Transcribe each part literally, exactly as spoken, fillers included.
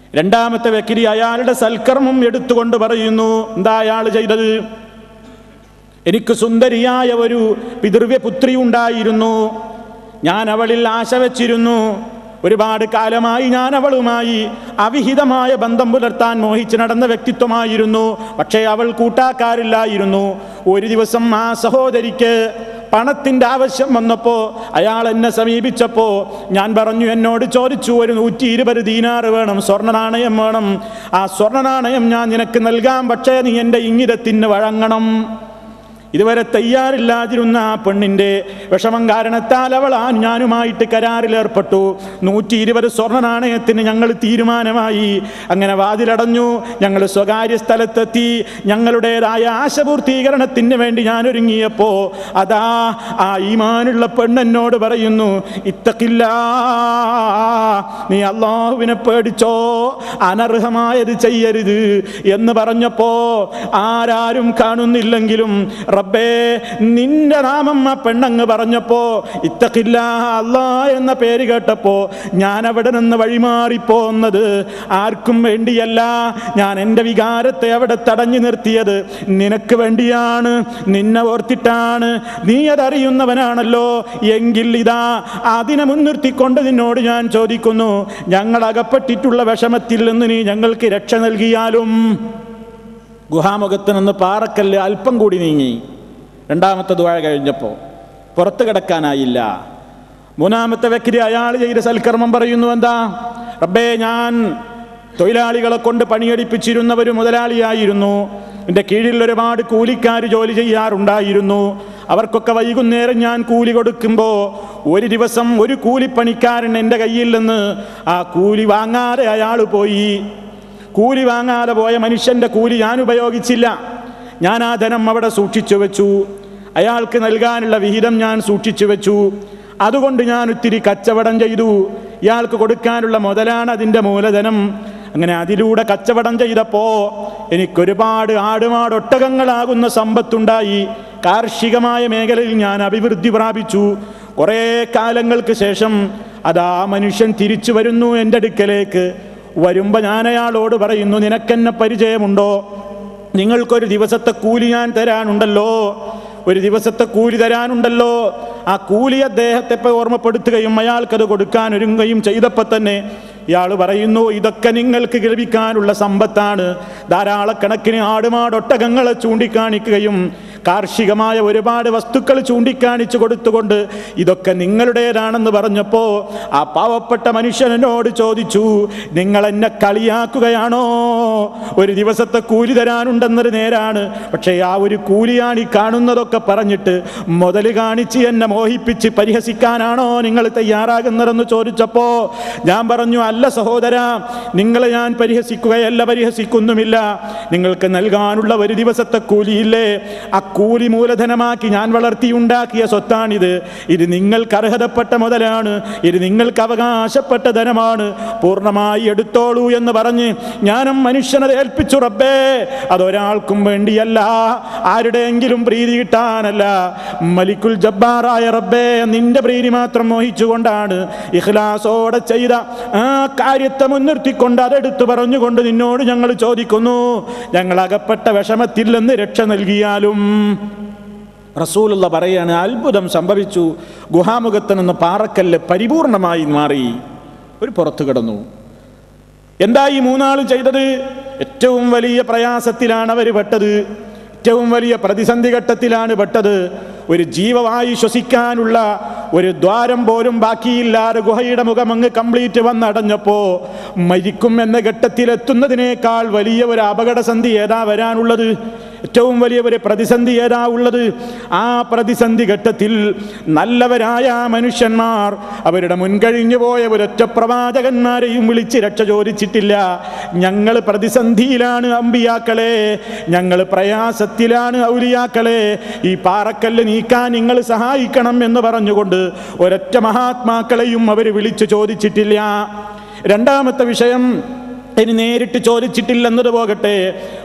രണ്ടാമത്തെ വ്യക്തി അയാളുടെ സൽക്കർമ്മം എടുത്തുകൊണ്ട് പറയുന്നു, എന്താ അയാൾ ചെയ്തത്? എനിക്ക് സുന്ദരിയായ ഒരു പിതൃവ്യപുത്രി ഉണ്ടായിരുന്നു, ഞാൻ അവളിൽ ആശ വച്ചിരുന്നു, ഒരുപാട് കാലമായി ഞാൻ അവളുമായി അവിഹിതമായ ബന്ധം പുലർത്താൻ മോഹിച്ച് നടന്ന വ്യക്തിത്വമായിരുന്നു. പക്ഷേ അവൾ കൂട്ടാക്കാറില്ലായിരുന്നു. ഒരു ദിവസം ആ സഹോദരിക്ക് പണത്തിൻ്റെ ആവശ്യം വന്നപ്പോൾ അയാൾ എന്നെ സമീപിച്ചപ്പോൾ ഞാൻ പറഞ്ഞു, എന്നോട് ചോദിച്ചു, ഒരു നൂറ്റി ഇരുപത് ദീനാറ് വേണം, സ്വർണ്ണ നാണയം വേണം, ആ സ്വർണ്ണ നാണയം ഞാൻ നിനക്ക് നൽകാം, പക്ഷേ നീ എൻ്റെ ഇംഗിതത്തിന് വഴങ്ങണം. ഇതുവരെ തയ്യാറില്ലാതിരുന്ന ആ പെണ്ണിൻ്റെ വിഷമം കാരണത്താൽ അവൾ ആ ഞാനുമായിട്ട് കരാറിലേർപ്പെട്ടു. നൂറ്റി ഇരുപത് സ്വർണ്ണ നാണയത്തിന് ഞങ്ങൾ തീരുമാനമായി. അങ്ങനെ വാതിലടഞ്ഞു, ഞങ്ങൾ സ്വകാര്യ സ്ഥലത്തെത്തി. ഞങ്ങളുടേതായ ആശപൂർത്തീകരണത്തിന് വേണ്ടി ഞാൻ ഒരുങ്ങിയപ്പോൾ അതാ ആ ഈമാനുള്ള പെണ്ണെന്നോട് പറയുന്നു, ഇത്തഖില്ലാ, നീ അല്ലാഹുവിനെ പേടിച്ചോ, അനർഹമായത് ചെയ്യരുത് എന്ന് പറഞ്ഞപ്പോ ആരാരും കാണുന്നില്ലെങ്കിലും റബ്ബേ നിന്റെ നാമം ആ പെണ്ണങ്ങ് പറഞ്ഞപ്പോ ഇത്തഖില്ലാഹ അല്ലാഹ് എന്ന പേര് കേട്ടപ്പോ ഞാൻ അവിടെ നിന്ന് വഴിമാറിപ്പോന്നത് ആർക്കും വേണ്ടിയല്ല. ഞാൻ എൻ്റെ വികാരത്തെ അവിടെ തടഞ്ഞു നിർത്തിയത് നിനക്ക് വേണ്ടിയാണ്, നിന്നെ ഓർത്തിട്ടാണ്. നീ അതറിയുന്നവനാണല്ലോ. എങ്കിൽ ഇതാ അതിനെ മുൻനിർത്തിക്കൊണ്ട് നിന്നോട് ഞാൻ ചോദിക്കുന്നു, ഞങ്ങൾ അകപ്പെട്ടിട്ടുള്ള വിഷമത്തിൽ നിന്ന് നീ ഞങ്ങൾക്ക് രക്ഷ നൽകിയാലും. ഗുഹാമുഖത്ത് നിന്ന് പാറക്കല്ല് അല്പം കൂടി നീങ്ങി. രണ്ടാമത്തെ ദുആ കഴിഞ്ഞപ്പോൾ പുറത്ത് കിടക്കാനായില്ല. മൂന്നാമത്തെ വ്യക്തി അയാൾ ചെയ്ത സൽക്കർമ്മം പറയുന്നു, എന്താ? റബ്ബേ, ഞാൻ തൊഴിലാളികളെ കൊണ്ട് പണിയെടുപ്പിച്ചിരുന്ന ഒരു മുതലാളിയായിരുന്നു. എൻ്റെ കീഴിൽ ഒരുപാട് കൂലിക്കാർ ജോലി ചെയ്യാറുണ്ടായിരുന്നു. അവർക്കൊക്കെ വൈകുന്നേരം ഞാൻ കൂലി കൊടുക്കുമ്പോൾ ഒരു ദിവസം ഒരു കൂലിപ്പണിക്കാരൻ എൻ്റെ കയ്യിൽ നിന്ന് ആ കൂലി വാങ്ങാതെ അയാൾ പോയി. കൂലി വാങ്ങാതെ പോയ മനുഷ്യൻ്റെ കൂലി ഞാൻ ഉപയോഗിച്ചില്ല. ഞാൻ ആ ധനം അവിടെ സൂക്ഷിച്ചു വെച്ചു. അയാൾക്ക് നൽകാനുള്ള വിഹിതം ഞാൻ സൂക്ഷിച്ചു വെച്ചു. അതുകൊണ്ട് ഞാൻ ഒത്തിരി കച്ചവടം ചെയ്തു. ഇയാൾക്ക് കൊടുക്കാനുള്ള മുതലാണ് അതിൻ്റെ മൂലധനം. അങ്ങനെ അതിലൂടെ കച്ചവടം ചെയ്തപ്പോൾ എനിക്കൊരുപാട് ആടുമാടൊട്ടകങ്ങളാകുന്ന സമ്പത്തുണ്ടായി. കാർഷികമായ മേഖലയിൽ ഞാൻ അഭിവൃദ്ധി പ്രാപിച്ചു. കുറേ കാലങ്ങൾക്ക് ശേഷം അതാ മനുഷ്യൻ തിരിച്ചു വരുന്നു എൻ്റെ അടുക്കലേക്ക്. വരുമ്പോൾ ഞാൻ അയാളോട് പറയുന്നു, നിനക്കെന്നെ പരിചയമുണ്ടോ? നിങ്ങൾക്കൊരു ദിവസത്തെ കൂലി ഞാൻ തരാനുണ്ടല്ലോ, ഒരു ദിവസത്തെ കൂലി തരാനുണ്ടല്ലോ. ആ കൂലി അദ്ദേഹത്തെ ഓർമ്മപ്പെടുത്തുകയും അയാൾക്കത് കൊടുക്കാൻ ഒരുങ്ങുകയും ചെയ്തപ്പോൾ തന്നെ ഇയാൾ പറയുന്നു, ഇതൊക്കെ നിങ്ങൾക്ക് ലഭിക്കാനുള്ള സമ്പത്താണ്. ധാരാളക്കണക്കിന് ആടുമാടൊട്ടകങ്ങളെ ചൂണ്ടിക്കാണിക്കുകയും കാർഷികമായ ഒരുപാട് വസ്തുക്കൾ ചൂണ്ടിക്കാണിച്ചു കൊടുത്തുകൊണ്ട് ഇതൊക്കെ നിങ്ങളുടേതാണെന്ന് പറഞ്ഞപ്പോൾ ആ പാവപ്പെട്ട മനുഷ്യനോട് ചോദിച്ചു, നിങ്ങൾ എന്നെ കളിയാക്കുകയാണോ? ഒരു ദിവസത്തെ കൂലി തരാനുണ്ടെന്നത് നേരാണ്, പക്ഷേ ആ ഒരു കൂലിയാണ് ഈ കാണുന്നതൊക്കെ പറഞ്ഞിട്ട് മുതൽ കാണിച്ച് എന്നെ മോഹിപ്പിച്ച് പരിഹസിക്കാനാണോ നിങ്ങൾ തയ്യാറാകുന്നതെന്ന് ചോദിച്ചപ്പോൾ ഞാൻ പറഞ്ഞു, അല്ല സഹോദര, നിങ്ങളെ ഞാൻ പരിഹസിക്കുകയല്ല, പരിഹസിക്കുന്നുമില്ല. നിങ്ങൾക്ക് നൽകാനുള്ള ഒരു ദിവസത്തെ കൂലിയില്ലേ, ആ കൂലി മൂലധനമാക്കി ഞാൻ വളർത്തിയുണ്ടാക്കിയ സ്വത്താണിത്. ഇത് നിങ്ങൾക്ക് അർഹതപ്പെട്ട മുതലാണ്, ഇത് നിങ്ങൾക്ക് അവകാശപ്പെട്ട ധനമാണ്, പൂർണ്ണമായി എടുത്തോളൂ എന്ന് പറഞ്ഞ് ഞാനും മനുഷ്യനെ ഏൽപ്പിച്ചു. റബ്ബേ, അതൊരാൾക്കും വേണ്ടിയല്ല, ആരുടെയെങ്കിലും പ്രീതി കിട്ടാനല്ല, മലിക്കുൽ ജബ്ബാറായ റബ്ബേ നിന്റെ പ്രീതി മാത്രം മോഹിച്ചുകൊണ്ടാണ് ഇഖ്ലാസോടെ ചെയ്ത ആ കാര്യത്തെ മുൻനിർത്തിക്കൊണ്ട് അതെടുത്തു പറഞ്ഞുകൊണ്ട് നിന്നോട് ഞങ്ങൾ ചോദിക്കുന്നു, ഞങ്ങൾ അകപ്പെട്ട വിഷമത്തിൽ നിന്ന് രക്ഷ നൽകിയാലും. റസൂലുള്ള പറയാണ്, അത്ഭുതം സംഭവിച്ചു. ഗുഹാമുഖത്ത് നിന്ന് പാറക്കല്ല് പരിപൂർണമായി മാറി, ഒരു പുറത്തു കിടന്നു. എന്താ ഈ മൂന്നാളും ചെയ്തത്? ഏറ്റവും വലിയ പ്രയാസത്തിലാണ് അവർ പെട്ടത്, ഏറ്റവും വലിയ പ്രതിസന്ധി ഘട്ടത്തിലാണ് പെട്ടത്. ഒരു ജീവവായു ശ്വസിക്കാനുള്ള ഒരു ദ്വാരം പോലും ബാക്കിയില്ലാതെ ഗുഹയുടെ മുഖം അങ്ങ് കംപ്ലീറ്റ് വന്നടഞ്ഞപ്പോ മരിക്കും എന്ന ഘട്ടത്തിലെത്തുന്നതിനേക്കാൾ വലിയ ഒരു അപകടസന്ധി ഏതാ വരാനുള്ളത്? ഏറ്റവും വലിയ ഒരു പ്രതിസന്ധി ഏതാ ഉള്ളത്? ആ പ്രതിസന്ധി ഘട്ടത്തിൽ നല്ലവരായ മനുഷ്യന്മാർ അവരുടെ മുൻകഴിഞ്ഞു പോയ ഒരൊറ്റ പ്രവാചകന്മാരെയും വിളിച്ച് രക്ഷ ചോദിച്ചിട്ടില്ല. ഞങ്ങൾ പ്രതിസന്ധിയിലാണ് അമ്പിയാക്കളെ, ഞങ്ങൾ പ്രയാസത്തിലാണ് ഔലിയാക്കളെ, ഈ പാറക്കല്ല് നീക്കാൻ നിങ്ങൾ സഹായിക്കണം എന്ന് പറഞ്ഞുകൊണ്ട് ഒരൊറ്റ മഹാത്മാക്കളെയും അവർ വിളിച്ചു ചോദിച്ചിട്ടില്ല. രണ്ടാമത്തെ വിഷയം, ഇനി നേരിട്ട് ചോദിച്ചിട്ടില്ലെന്നത് പോകട്ടെ,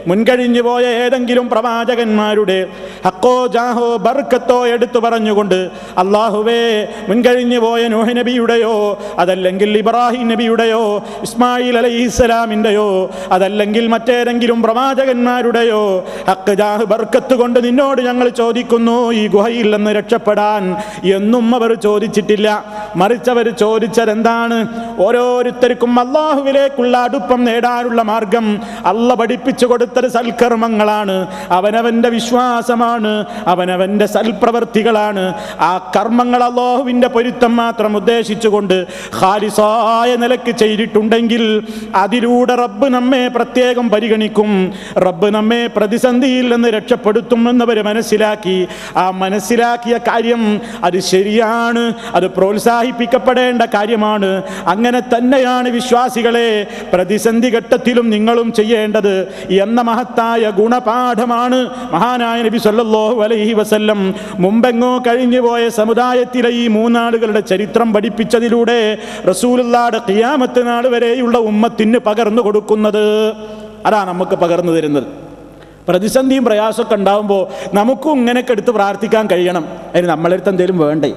മുൻകഴിഞ്ഞു പോയ ഏതെങ്കിലും പ്രവാചകന്മാരുടെ ഹക്കോ ജാഹോ ബർക്കത്തോ എടുത്തു പറഞ്ഞുകൊണ്ട് അല്ലാഹുവേ മുൻകഴിഞ്ഞു പോയ നൂഹ് നബിയുടെയോ അതല്ലെങ്കിൽ ഇബ്രാഹിം നബിയുടെയോ ഇസ്മായിൽ അലൈഹിസ്സലാമിൻ്റെയോ അതല്ലെങ്കിൽ മറ്റേതെങ്കിലും പ്രവാചകന്മാരുടെയോ ഹക്ക് ജാഹ് ബർക്കത്ത് കൊണ്ട് നിന്നോട് ഞങ്ങൾ ചോദിക്കുന്നു ഈ ഗുഹയിൽ നിന്ന് രക്ഷപ്പെടാൻ എന്നും അവർ ചോദിച്ചിട്ടില്ല. മറിച്ച് അവർ ചോദിച്ചതെന്താണ്? ഓരോരുത്തർക്കും അല്ലാഹുവിലേക്കുള്ള അടുപ്പം നേടാനുള്ള മാർഗം അല്ല പഠിപ്പിച്ചു കൊടുത്തത് സൽക്കർമ്മങ്ങളാണ്, അവനവന്റെ വിശ്വാസമാണ്, അവനവന്റെ സൽപ്രവർത്തികളാണ്. ആ കർമ്മങ്ങൾ അല്ലാഹുവിന്റെ പൊരുത്തം മാത്രം ഉദ്ദേശിച്ചുകൊണ്ട് ഖാലിസായ നിലയ്ക്ക് ചെയ്തിട്ടുണ്ടെങ്കിൽ അതിലൂടെ റബ്ബ് നമ്മെ പ്രത്യേകം പരിഗണിക്കും, റബ്ബ് നമ്മെ പ്രതിസന്ധിയിൽ നിന്ന് രക്ഷപ്പെടുത്തുമെന്നവർ മനസ്സിലാക്കി. ആ മനസ്സിലാക്കിയ കാര്യം അത് ശരിയാണ്, അത് പ്രോത്സാഹിപ്പിക്കപ്പെടേണ്ട കാര്യമാണ്. അങ്ങനെ തന്നെയാണ് വിശ്വാസികളെ പ്രതിസന്ധി ഘട്ടത്തിലും നിങ്ങളും ചെയ്യേണ്ടത് എന്ന മഹത്തായ ഗുണപാഠമാണ് മഹാനായ നബി സല്ലല്ലാഹു അലൈഹി വസല്ലം മുമ്പെങ്ങോ കഴിഞ്ഞുപോയ സമുദായത്തിലെ ഈ മൂന്നാളുകളുടെ ചരിത്രം പഠിപ്പിച്ചതിലൂടെ റസൂലുള്ളാഹിയുടെ ഖിയാമത്ത് നാൾ വരെയുള്ള ഉമ്മത്തിന് പകർന്നു കൊടുക്കുന്നത്. അതാണ് നമുക്ക് പകർന്നു തരുന്നത്. പ്രതിസന്ധിയും പ്രയാസമൊക്കെ ഉണ്ടാകുമ്പോൾ നമുക്കും ഇങ്ങനെയൊക്കെ എടുത്ത് പ്രാർത്ഥിക്കാൻ കഴിയണം. അതിന് നമ്മളെടുത്ത് എന്തെങ്കിലും വേണ്ടേ?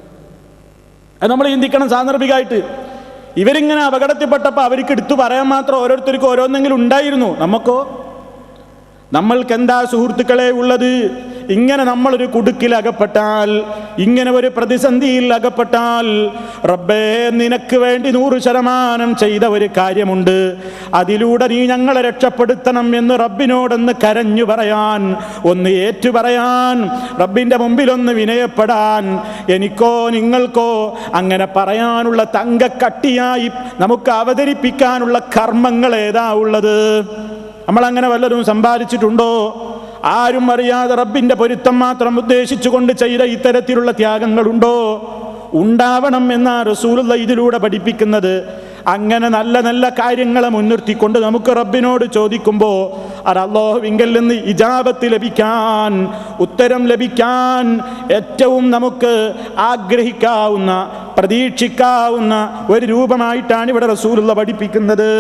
അത് നമ്മൾ ചിന്തിക്കണം സാന്ദർഭികമായിട്ട്. ഇവരിങ്ങനെ അപകടത്തിൽപ്പെട്ടപ്പോൾ അവർക്ക് എടുത്തു പറയാൻ മാത്രം ഓരോരുത്തർക്കും ഓരോന്നെങ്കിലും ഉണ്ടായിരുന്നു. നമുക്കോ? നമ്മൾക്ക് എന്താ സുഹൃത്തുക്കളെ ഉള്ളത്? ഇങ്ങനെ നമ്മളൊരു കുടുക്കിൽ അകപ്പെട്ടാൽ, ഇങ്ങനെ ഒരു പ്രതിസന്ധിയിൽ അകപ്പെട്ടാൽ, റബ്ബേ നിനക്ക് വേണ്ടി നൂറ് ശതമാനം ചെയ്ത ഒരു കാര്യമുണ്ട്, അതിലൂടെ നീ ഞങ്ങളെ രക്ഷപ്പെടുത്തണം എന്ന് റബ്ബിനോടൊന്ന് കരഞ്ഞു പറയാൻ, ഒന്ന് ഏറ്റു പറയാൻ, റബ്ബിൻ്റെ മുമ്പിലൊന്ന് വിനയപ്പെടാൻ എനിക്കോ നിങ്ങൾക്കോ അങ്ങനെ പറയാനുള്ള തങ്കക്കട്ടിയായി നമുക്ക് അവതരിപ്പിക്കാനുള്ള കർമ്മങ്ങൾ ഏതാ ഉള്ളത്? നമ്മളങ്ങനെ വല്ലതും സമ്പാദിച്ചിട്ടുണ്ടോ? ആരും അറിയാതെ റബ്ബിൻ്റെ പൊരുത്തം മാത്രം ഉദ്ദേശിച്ചുകൊണ്ട് ചെയ്ത ഇത്തരത്തിലുള്ള ത്യാഗങ്ങളുണ്ടോ? ഉണ്ടാവണം എന്നാ റസൂലുള്ളാഹി ഇതിലൂടെ പഠിപ്പിക്കുന്നത്. അങ്ങനെ നല്ല നല്ല കാര്യങ്ങളെ മുൻനിർത്തിക്കൊണ്ട് നമുക്ക് റബ്ബിനോട് ചോദിക്കുമ്പോൾ അത് അല്ലാഹുവിങ്കൽ നിന്ന് ഇജാബത്ത് ലഭിക്കാൻ, ഉത്തരം ലഭിക്കാൻ ഏറ്റവും നമുക്ക് ആഗ്രഹിക്കാവുന്ന, പ്രതീക്ഷിക്കാവുന്ന ഒരു രൂപമായിട്ടാണ് ഇവിടെ റസൂലുള്ളാഹി പഠിപ്പിക്കുന്നത്.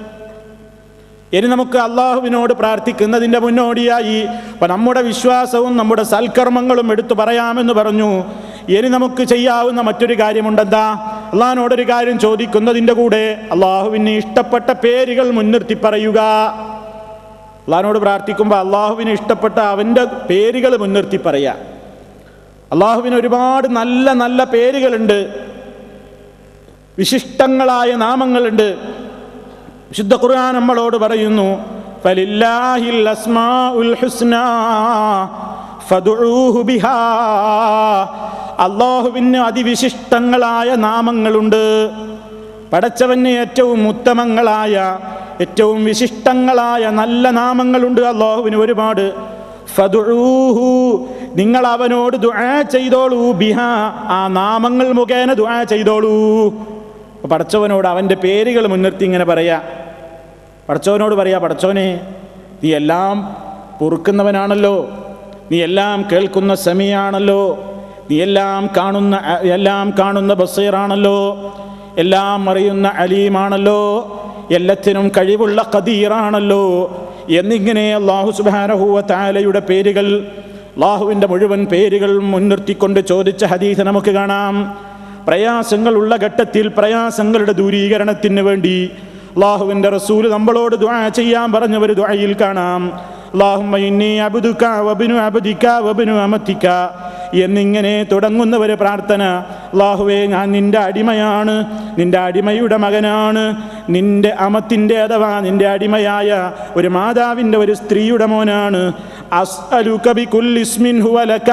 ഇനി നമുക്ക് അള്ളാഹുവിനോട് പ്രാർത്ഥിക്കുന്നതിൻ്റെ മുന്നോടിയായി അപ്പം നമ്മുടെ വിശ്വാസവും നമ്മുടെ സൽക്കർമ്മങ്ങളും എടുത്തു പറയാമെന്ന് പറഞ്ഞു. ഇനി നമുക്ക് ചെയ്യാവുന്ന മറ്റൊരു കാര്യമുണ്ടെന്താ? അള്ളാഹിനോടൊരു കാര്യം ചോദിക്കുന്നതിൻ്റെ കൂടെ അള്ളാഹുവിന് ഇഷ്ടപ്പെട്ട പേരുകൾ മുൻനിർത്തി പറയുക. അള്ളാഹിനോട് പ്രാർത്ഥിക്കുമ്പോൾ അള്ളാഹുവിന് ഇഷ്ടപ്പെട്ട അവൻ്റെ പേരുകൾ മുൻനിർത്തി പറയുക. അള്ളാഹുവിന് ഒരുപാട് നല്ല നല്ല പേരുകളുണ്ട്, വിശിഷ്ടങ്ങളായ നാമങ്ങളുണ്ട്. വിശുദ്ധ ഖുർആൻ നമ്മളോട് പറയുന്നു, ഫലില്ലാഹിൽ അസ്മാഉൽ ഹുസ്നാ ഫദ്ഉഹു ബിഹാ. അല്ലാഹുവിന് അതിവിശിഷ്ടങ്ങളായ നാമങ്ങളുണ്ട്. പടച്ചവന് ഏറ്റവും ഉത്തമങ്ങളായ, ഏറ്റവും വിശിഷ്ടങ്ങളായ നല്ല നാമങ്ങളുണ്ട് അല്ലാഹുവിന് ഒരുപാട്. ഫദ്ഉഹു, നിങ്ങൾ അവനോട് ദുആ ചെയ്തോളൂ, ബിഹാ, ആ നാമങ്ങൾ മുഖേന ദുആ ചെയ്തോളൂ. പടച്ചവനോട് അവൻ്റെ പേരുകൾ മുൻനിർത്തി ഇങ്ങനെ പറയാ. പടച്ചവനോട് പറയാ, പടച്ചവനെ നീ എല്ലാം പൊറുക്കുന്നവനാണല്ലോ, നീ എല്ലാം കേൾക്കുന്ന സമീയാണല്ലോ, നീ എല്ലാം കാണുന്ന എല്ലാം കാണുന്ന ബസീറാണല്ലോ, എല്ലാം അറിയുന്ന അലീമാണല്ലോ, എല്ലാത്തിനും കഴിവുള്ള ഖദീറാണല്ലോ എന്നിങ്ങനെ അല്ലാഹു സുബ്ഹാനഹു വ തആലയുടെ പേരുകൾ, അല്ലാഹുവിൻ്റെ മുഴുവൻ പേരുകൾ മുൻനിർത്തിക്കൊണ്ട് ചോദിച്ച ഹദീസ് നമുക്ക് കാണാം. പ്രയാസങ്ങളുള്ള ഘട്ടത്തിൽ പ്രയാസങ്ങളുടെ ദൂരീകരണത്തിന് വേണ്ടി അല്ലാഹുവിൻ്റെ റസൂൽ നമ്മളോട് ദുആ ചെയ്യാൻ പറഞ്ഞ ഒരു ദുആയിൽ കാണാം, അല്ലാഹുമ്മ ഇന്നി അബ്ദുക വബ്നു അബ്ദിക വബ്നു അമതിക എന്നിങ്ങനെ തുടങ്ങുന്ന ഒരു പ്രാർത്ഥന. അല്ലാഹുവേ, ഞാൻ നിൻ്റെ അടിമയാണ്, നിൻ്റെ അടിമയുടെ മകനാണ്, നിൻ്റെ അമത്തിൻ്റെ അഥവാ നിൻ്റെ അടിമയായ ഒരു മാതാവിൻ്റെ ഒരു സ്ത്രീയുടെ മോനാണ്. അസ്അലുക ബികുല്ലി ഇസ്മിൻ ഹുവ ലക.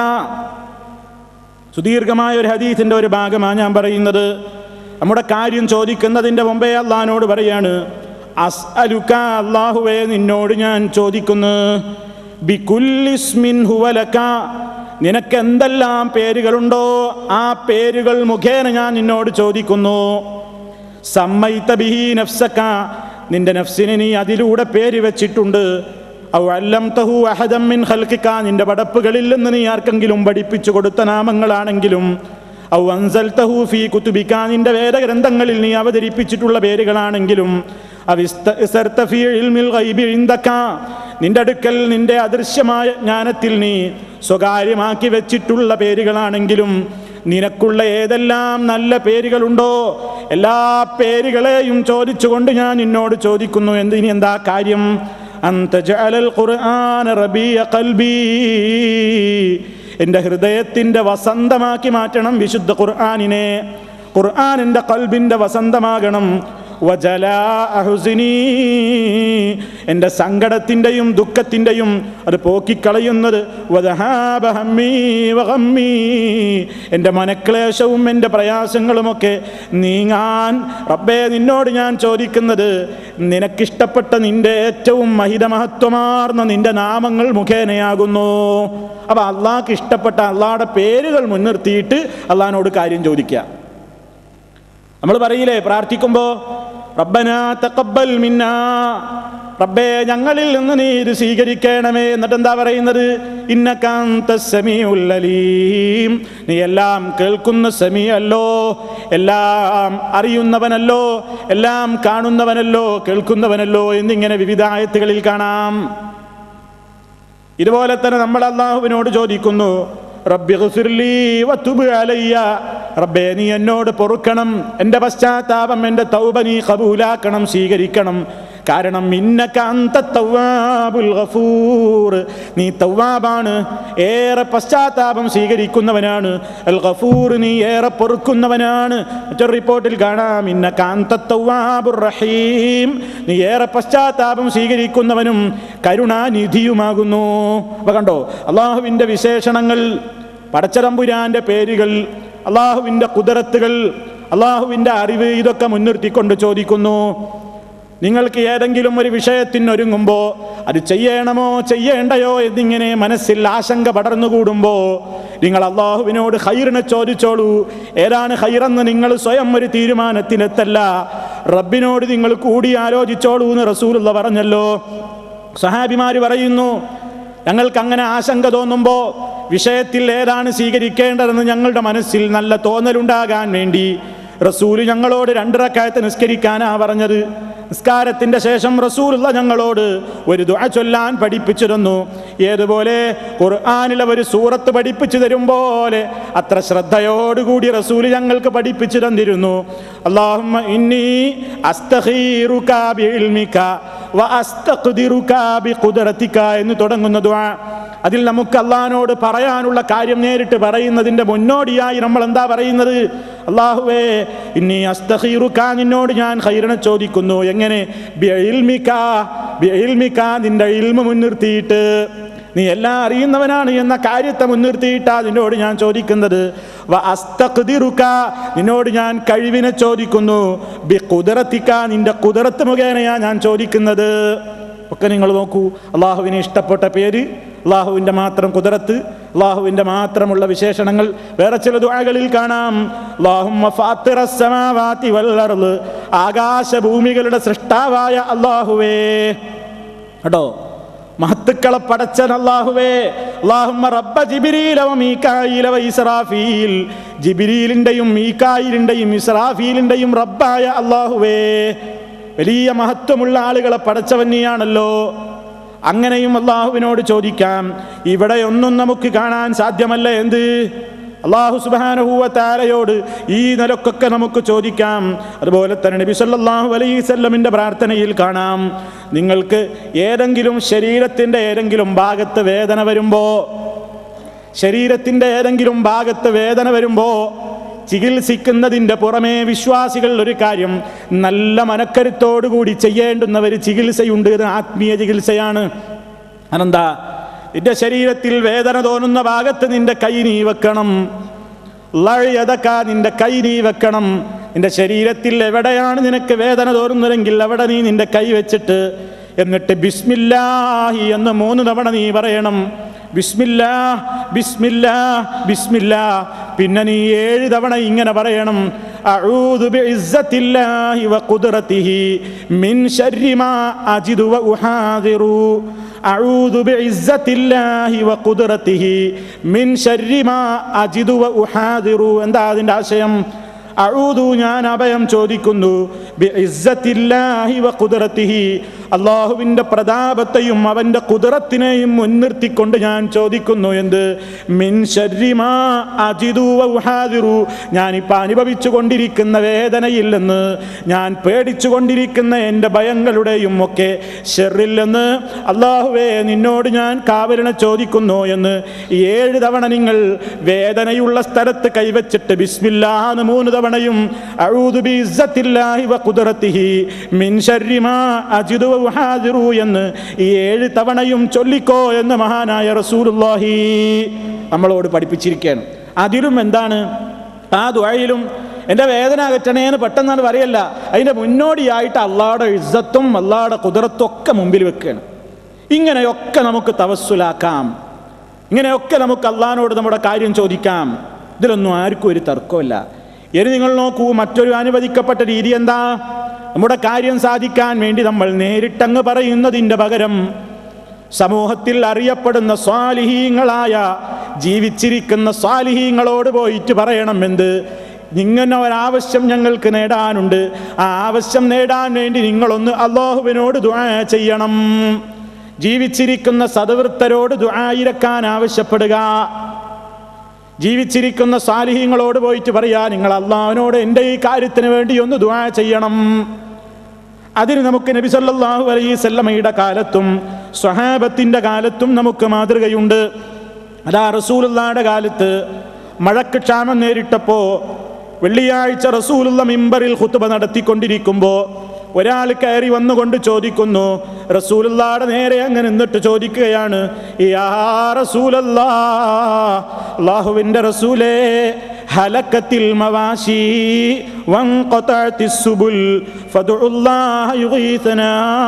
സുദീർഘമായ ഒരു ഹദീസിൻ്റെ ഒരു ഭാഗമാണ് ഞാൻ പറയുന്നത്. നമ്മുടെ കാര്യം ചോദിക്കുന്നതിൻ്റെ മുമ്പേ അള്ളാഹിനോട് പറയാണ്, അസ്അലുക, അല്ലാഹുവേ നിന്നോട് ഞാൻ ചോദിക്കുന്നു, ബികുല്ലി ഇസ്മിൻ ഹുവ ലക, നിനക്ക് എന്തെല്ലാം പേരുകളുണ്ടോ ആ പേരുകൾ മുഖേന ഞാൻ നിന്നോട് ചോദിക്കുന്നു. സമ്മൈത ബിഹി നഫ്സക, നിന്റെ നഫ്സിനെ നീ അതിലൂടെ പേര് വെച്ചിട്ടുണ്ട്. ഔ അല്ലംതഹു അഹദൻ മിൻ ഖൽഖിക, നിന്റെ പടപ്പുകളിൽ നിന്ന് നീ ആർക്കെങ്കിലും പഠിപ്പിച്ചു കൊടുത്ത നാമങ്ങളാണെങ്കിലും, ഔ അൻസൽതഹു ഫീ കുതുബിക, നിന്റെ വേദഗ്രന്ഥങ്ങളിൽ നീ അവതരിപ്പിച്ചിട്ടുള്ള പേരുകളാണെങ്കിലും, അവ ഇസ്തഅ്സർത ഫീ ഇൽമിൽ ഗൈബി ഇൻദക, നിന്റെ അടുക്കൽ നിന്റെ അദൃശ്യമായ ജ്ഞാനത്തിൽ നീ സ്വകാര്യമാക്കി വെച്ചിട്ടുള്ള പേരുകളാണെങ്കിലും നിനക്കുള്ള ഏതെല്ലാം നല്ല പേരുകളുണ്ടോ എല്ലാ പേരുകളെയും ചോദിച്ചുകൊണ്ട് ഞാൻ നിന്നോട് ചോദിക്കുന്നു. എന്തിനി എന്താ കാര്യം? അന്ത ജഅലൽ ഖുർആന റബീഅ ഖൽബി, എൻ്റെ ഹൃദയത്തിൻ്റെ വസന്തമാക്കി മാറ്റണം വിശുദ്ധ ഖുർആനിനെ. ഖുർആൻ എൻ്റെ ഖൽബിൻ്റെ വസന്തമാകണം. വജലാഅ ഹുസ്നി, എൻ്റെ സങ്കടത്തിൻ്റെയും ദുഃഖത്തിൻ്റെയും അത് പോക്കിക്കളയുന്നത്. വദഹാബ ഹമ്മി വഗമ്മി, എൻ്റെ മനക്ലേശവും എൻ്റെ പ്രയാസങ്ങളുമൊക്കെ നീങ്ങാൻ റബ്ബേ നിന്നോട് ഞാൻ ചോദിക്കുന്നത് നിനക്കിഷ്ടപ്പെട്ട നിൻ്റെ ഏറ്റവും മഹിതമഹത്വമാർന്ന നിൻ്റെ നാമങ്ങൾ മുഖേനയാകുന്നു. അപ്പോൾ അള്ളാഹ്ക്ക് ഇഷ്ടപ്പെട്ട അള്ളാഹുടെ പേരുകൾ മുൻനിർത്തിയിട്ട് അള്ളാഹിനോട് കാര്യം ചോദിക്കുക. നമ്മൾ പറയില്ലേ പ്രാർത്ഥിക്കുമ്പോൾ റബ്ബനാ തഖബ്ബൽ മിന്നാ, റബ്ബേ ഞങ്ങളിൽ നിന്ന് നീ ഇത് സ്വീകരിക്കണമേ. എന്നിട്ട് എന്താ പറയുന്നത്? ഇന്നക അൻതസ് സമീഉൽ അലീം, നീ എല്ലാം കേൾക്കുന്ന സമീഅല്ലോ, എല്ലാം അറിയുന്നവനല്ലോ, എല്ലാം കാണുന്നവനല്ലോ, കേൾക്കുന്നവനല്ലോ എന്നിങ്ങനെ വിവിധ ആയത്തുകളിൽ കാണാം. ഇതുപോലെ തന്നെ നമ്മൾ അല്ലാഹുവിനോട് ചോദിക്കുന്നു റബ്ബി ഗ്ഫിർലി വതുബ് അലയ്യ, റബ്ബേ നീ എന്നോട് പൊറുക്കണം, എൻ്റെ പശ്ചാത്താപം എൻ്റെ തൗബ നീ ഖബൂലാക്കണം, സ്വീകരിക്കണം. കാരണം ഇന്നക അൻത തവ്വാബുൽ ഗഫൂർ, നീ തവ്വാബാണ്, ഏറെ പശ്ചാത്താപം സ്വീകരിക്കുന്നവനാണ്. അൽ ഗഫൂർ, നീ ഏറെ പൊറുക്കുന്നവനാണ്. മറ്റൊരു റിപ്പോർട്ടിൽ കാണാം ഇന്നക അൻത തവ്വാബുർ റഹീം, നീ ഏറെ പശ്ചാത്താപം സ്വീകരിക്കുന്നവനും കരുണാനിധിയുമാകുന്നു. അപ്പോൾ കണ്ടോ അള്ളാഹുവിൻ്റെ വിശേഷണങ്ങൾ, പടച്ചതമ്പുരാൻ്റെ പേരുകൾ, അള്ളാഹുവിൻ്റെ ഖുദ്റത്തുകൾ, അള്ളാഹുവിൻ്റെ അറിവ്, ഇതൊക്കെ മുൻനിർത്തിക്കൊണ്ട് ചോദിക്കുന്നു. നിങ്ങൾക്ക് ഏതെങ്കിലും ഒരു വിഷയത്തിനൊരുങ്ങുമ്പോൾ അത് ചെയ്യണമോ ചെയ്യേണ്ടയോ എന്നിങ്ങനെ മനസ്സിൽ ആശങ്ക പടർന്നുകൂടുമ്പോൾ നിങ്ങൾ അള്ളാഹുവിനോട് ഖൈറിനെ ചോദിച്ചോളൂ. ഏതാണ് ഖൈറെന്ന് നിങ്ങൾ സ്വയം ഒരു തീരുമാനത്തിലെത്തല്ല, റബ്ബിനോട് നിങ്ങൾ കൂടി ആലോചിച്ചോളൂ എന്ന് റസൂലുള്ള പറഞ്ഞല്ലോ. സഹാബിമാർ പറയുന്നു ഞങ്ങൾക്ക് അങ്ങനെ ആശങ്ക തോന്നുമ്പോൾ വിഷയത്തിൽ ഏതാണ് സ്വീകരിക്കേണ്ടതെന്ന് ഞങ്ങളുടെ മനസ്സിൽ നല്ല തോന്നലുണ്ടാകാൻ വേണ്ടി റസൂല് ഞങ്ങളോട് രണ്ട് റക്അത്ത് നിസ്കരിക്കാനാ പറഞ്ഞത്. നിസ്കാരത്തിൻ്റെ ശേഷം റസൂലുള്ള ഞങ്ങളോട് ഒരു ദുആ ചൊല്ലാൻ പഠിപ്പിച്ചു തന്നു. ഏതുപോലെ ഖുർആനിലെ ഒരു സൂറത്ത് പഠിപ്പിച്ചു തരും പോലെ അത്ര ശ്രദ്ധയോടുകൂടി റസൂല് ഞങ്ങൾക്ക് പഠിപ്പിച്ചു തന്നിരുന്നു. അല്ലാഹുമ്മ ഇന്നി അസ്തഖീറുക ബിഇൽമിക വ അസ്തഖ്ദിറുക ബിഖുദ്റതിക എന്ന് തുടങ്ങുന്ന ദുആ. അതിൽ നമുക്ക് അള്ളാഹിനോട് പറയാനുള്ള കാര്യം നേരിട്ട് പറയുന്നതിൻ്റെ മുന്നോടിയായി നമ്മൾ എന്താ പറയുന്നത്? അല്ലാഹുവേ ഇന്നി അസ്തഖീറുക, നിന്നോട് ഞാൻ ഖൈറിനെ ചോദിക്കുന്നു. എങ്ങനെ? ബിഇൽമിക, ബിഇൽമിക, നിന്റെ ഇൽമ മുൻനിർത്തിയിട്ട്, നീ എല്ലാം അറിയുന്നവനാണ് എന്ന കാര്യത്തെ മുൻനിർത്തിയിട്ടാ നിന്നോട് ഞാൻ ചോദിക്കുന്നത്. വ അസ്തഖ്ദിറുക, നിന്നോട് ഞാൻ കഴിവിനെ ചോദിക്കുന്നു. ബിഖുദ്റതിക, നിന്റെ ഖുദ്റത്ത് മുഖേനയാ ഞാൻ ചോദിക്കുന്നത്. ഒക്കെ നിങ്ങൾ നോക്കൂ, അള്ളാഹുവിന് ഇഷ്ടപ്പെട്ട പേര്, അള്ളാഹുവിൻ്റെ മാത്രം ഖുദ്റത്ത്, അള്ളാഹുവിൻ്റെ മാത്രമുള്ള വിശേഷണങ്ങൾ. വേറെ ചില ദുആകളിൽ കാണാം അല്ലാഹുമ്മ ഫാത്തിറസ് സമാവാതി വൽ അർള്, ആകാശഭൂമികളുടെ സൃഷ്ടാവായ അല്ലാഹുവേ. കേട്ടോ, മഹത്തുക്കളെ പടച്ചൻ അല്ലാഹുവേ. അല്ലാഹുമ്മ റബ്ബ ജിബ്രീല വ മീകായില വ ഇസ്രാഫീൽ, ജിബ്രീലിൻ്റെയും മീകായിലിൻ്റെയും ഇസ്രാഫീലിൻ്റെയും റബ്ബായ അല്ലാഹുവേ. വലിയ മഹത്വമുള്ള ആളുകളെ പടച്ചവന്നെയാണല്ലോ. അങ്ങനെയും അള്ളാഹുവിനോട് ചോദിക്കാം. ഇവിടെയൊന്നും നമുക്ക് കാണാൻ സാധ്യമല്ല. എന്ത്? അല്ലാഹു സുബ്ഹാനഹു വ തആലയോട് ഈ നിലക്കൊക്കെ നമുക്ക് ചോദിക്കാം. അതുപോലെ തന്നെ നബി സല്ലല്ലാഹു അലൈഹി വസല്ലമിൻ്റെ പ്രാർത്ഥനയിൽ കാണാം, നിങ്ങൾക്ക് ഏതെങ്കിലും ശരീരത്തിൻ്റെ ഏതെങ്കിലും ഭാഗത്ത് വേദന വരുമ്പോൾ, ശരീരത്തിൻ്റെ ഏതെങ്കിലും ഭാഗത്ത് വേദന വരുമ്പോൾ ചികിത്സിക്കുന്നതിൻ്റെ പുറമേ വിശ്വാസികൾ ഒരു കാര്യം നല്ല മനക്കരുത്തോടുകൂടി ചെയ്യേണ്ടുന്ന ഒരു ചികിത്സയുണ്ട്. ഇത് ആത്മീയ ചികിത്സയാണ്. അതെന്താ? നിന്റെ ശരീരത്തിൽ വേദന തോന്നുന്ന ഭാഗത്ത് നിന്റെ കൈ നീ വെക്കണം. ലഴയതക്ക, നിന്റെ കൈ നീ വെക്കണം. നിന്റെ ശരീരത്തിൽ എവിടെയാണ് നിനക്ക് വേദന തോന്നുന്നതെങ്കിൽ അവിടെ നീ നിന്റെ കൈ വെച്ചിട്ട് എന്നിട്ട് ബിസ്മില്ലാഹി എന്ന് മൂന്ന് തവണ നീ പറയണം. ബിസ്മില്ലാ ബിസ്മില്ലാ ബിസ്മില്ലാ. പിന്നെ നീ ഏഴ് തവണ ഇങ്ങനെ പറയണം. അഊദു ബിഇസ്സത്തില്ലാഹി വ ഖുദ്റതിഹി മിൻ ശർരി മാ അജിദു വ ഉഹാദിറു. അഊദു ബിഇസ്സത്തില്ലാഹി വ ഖുദ്റതിഹി മിൻ ശർരി മാ അജിദു വ ഉഹാദിറു. എന്താ അതിൻ്റെ ആശയം? അഊദു, ഞാൻ അഭയം ചോദിക്കുന്നു, ബിഇസ്സത്തില്ലാഹി വ ഖുദ്റതിഹി, അള്ളാഹുവിൻ്റെ പ്രതാപത്തെയും അവൻ്റെ ഖുദ്റത്തിനെയും മുൻനിർത്തിക്കൊണ്ട് ഞാൻ ചോദിക്കുന്നു. എന്ത്? മിൻ ശർരി മാ അജിദു വ ഉഹാദിറു, ഞാനിപ്പോൾ അനുഭവിച്ചു കൊണ്ടിരിക്കുന്ന വേദനയിൽ നിന്ന്, ഞാൻ പേടിച്ചു കൊണ്ടിരിക്കുന്ന എൻ്റെ ഭയങ്ങളുടെയും ഒക്കെ ശർറിൽ നിന്ന് അള്ളാഹുവേ നിന്നോട് ഞാൻ കാവലിനെ ചോദിക്കുന്നു എന്ന് ഏഴ് തവണ നിങ്ങൾ വേദനയുള്ള സ്ഥലത്ത് കൈവച്ചിട്ട് ബിസ്മില്ലാഹ് എന്ന് മൂന്ന് തവണയും അഊദു ബിഇസ്സത്തില്ലാഹി വ ഖുദ്റതിഹി മിൻ ശർരി മാ അജിദു വ ഉഹാദിറു എന്ന് ഈ ഏഴ് തവണയും ചൊല്ലിക്കോ എന്ന് മഹാനായ റസൂലുള്ളാഹി നമ്മളോട് പഠിപ്പിച്ചിരിക്കുകയാണ്. അതിലും എന്താണ്, ആ ദുആയിലും എൻ്റെ വേദന അകറ്റണേന്ന് പെട്ടെന്നാണ് പറയല്ല, അതിൻ്റെ മുന്നോടിയായിട്ട് അള്ളാഹുടെ ഇസ്സത്തും അള്ളാഹുടെ ഖുദ്റത്തും ഒക്കെ മുമ്പിൽ വെക്കുകയാണ്. ഇങ്ങനെയൊക്കെ നമുക്ക് തവസ്സുലാക്കാം, ഇങ്ങനെയൊക്കെ നമുക്ക് അള്ളാഹിനോട് നമ്മുടെ കാര്യം ചോദിക്കാം. ഇതിലൊന്നും ആർക്കും ഒരു തർക്കമില്ല. ഇനി നിങ്ങൾ നോക്കൂ, മറ്റൊരു അനുവദിക്കപ്പെട്ട രീതി എന്താ? നമ്മുടെ കാര്യം സാധിക്കാൻ വേണ്ടി നമ്മൾ നേരിട്ടങ്ങ് പറയുന്നതിൻ്റെ പകരം സമൂഹത്തിൽ അറിയപ്പെടുന്ന സ്വാലിഹീങ്ങളായ ജീവിച്ചിരിക്കുന്ന സ്വാലിഹീങ്ങളോട് പോയിട്ട് പറയണം. എന്ത്? ഇങ്ങനെ ഒരാവശ്യം ഞങ്ങൾക്ക് നേടാനുണ്ട്, ആ ആവശ്യം നേടാൻ വേണ്ടി നിങ്ങളൊന്ന് അല്ലാഹുവിനോട് ദുആ ചെയ്യണം. ജീവിച്ചിരിക്കുന്ന സദ്വൃത്തരോട് ദുആയിരക്കാൻ ആവശ്യപ്പെടുക. ജീവിച്ചിരിക്കുന്ന സാലിഹീങ്ങളോട് പോയിട്ട് പറയാ, നിങ്ങൾ അള്ളാഹുവിനോട് എൻ്റെ ഈ കാര്യത്തിന് വേണ്ടി ഒന്ന് ദുആ ചെയ്യണം. അതിന് നമുക്ക് നബി സല്ലല്ലാഹു അലൈഹി വസല്ലമയുടെ കാലത്തും സ്വഹാബത്തിൻ്റെ കാലത്തും നമുക്ക് മാതൃകയുണ്ട്. അതാ റസൂലുള്ളാഹിയുടെ കാലത്ത് മഴക്ക് ക്ഷാമം നേരിട്ടപ്പോൾ വെള്ളിയാഴ്ച റസൂലുള്ള മിമ്പറിൽ ഖുത്ബ നടത്തിക്കൊണ്ടിരിക്കുമ്പോൾ ഒരാൾ കയറി വന്നുകൊണ്ട് ചോദിക്കുന്നു. റസൂലുള്ളാഹിയുടെ നേരെ അങ്ങനെ നിന്നിട്ട് ചോദിക്കുകയാണ്, യാ റസൂലല്ലാഹ്, അല്ലാഹുവിൻ്റെ റസൂലേ, ഹലക്കത്തിൽ മവാശി വൻഖതഅത്തിസ് സുബുൽ ഫദ്ഉല്ലാഹ യുഗീസനാ.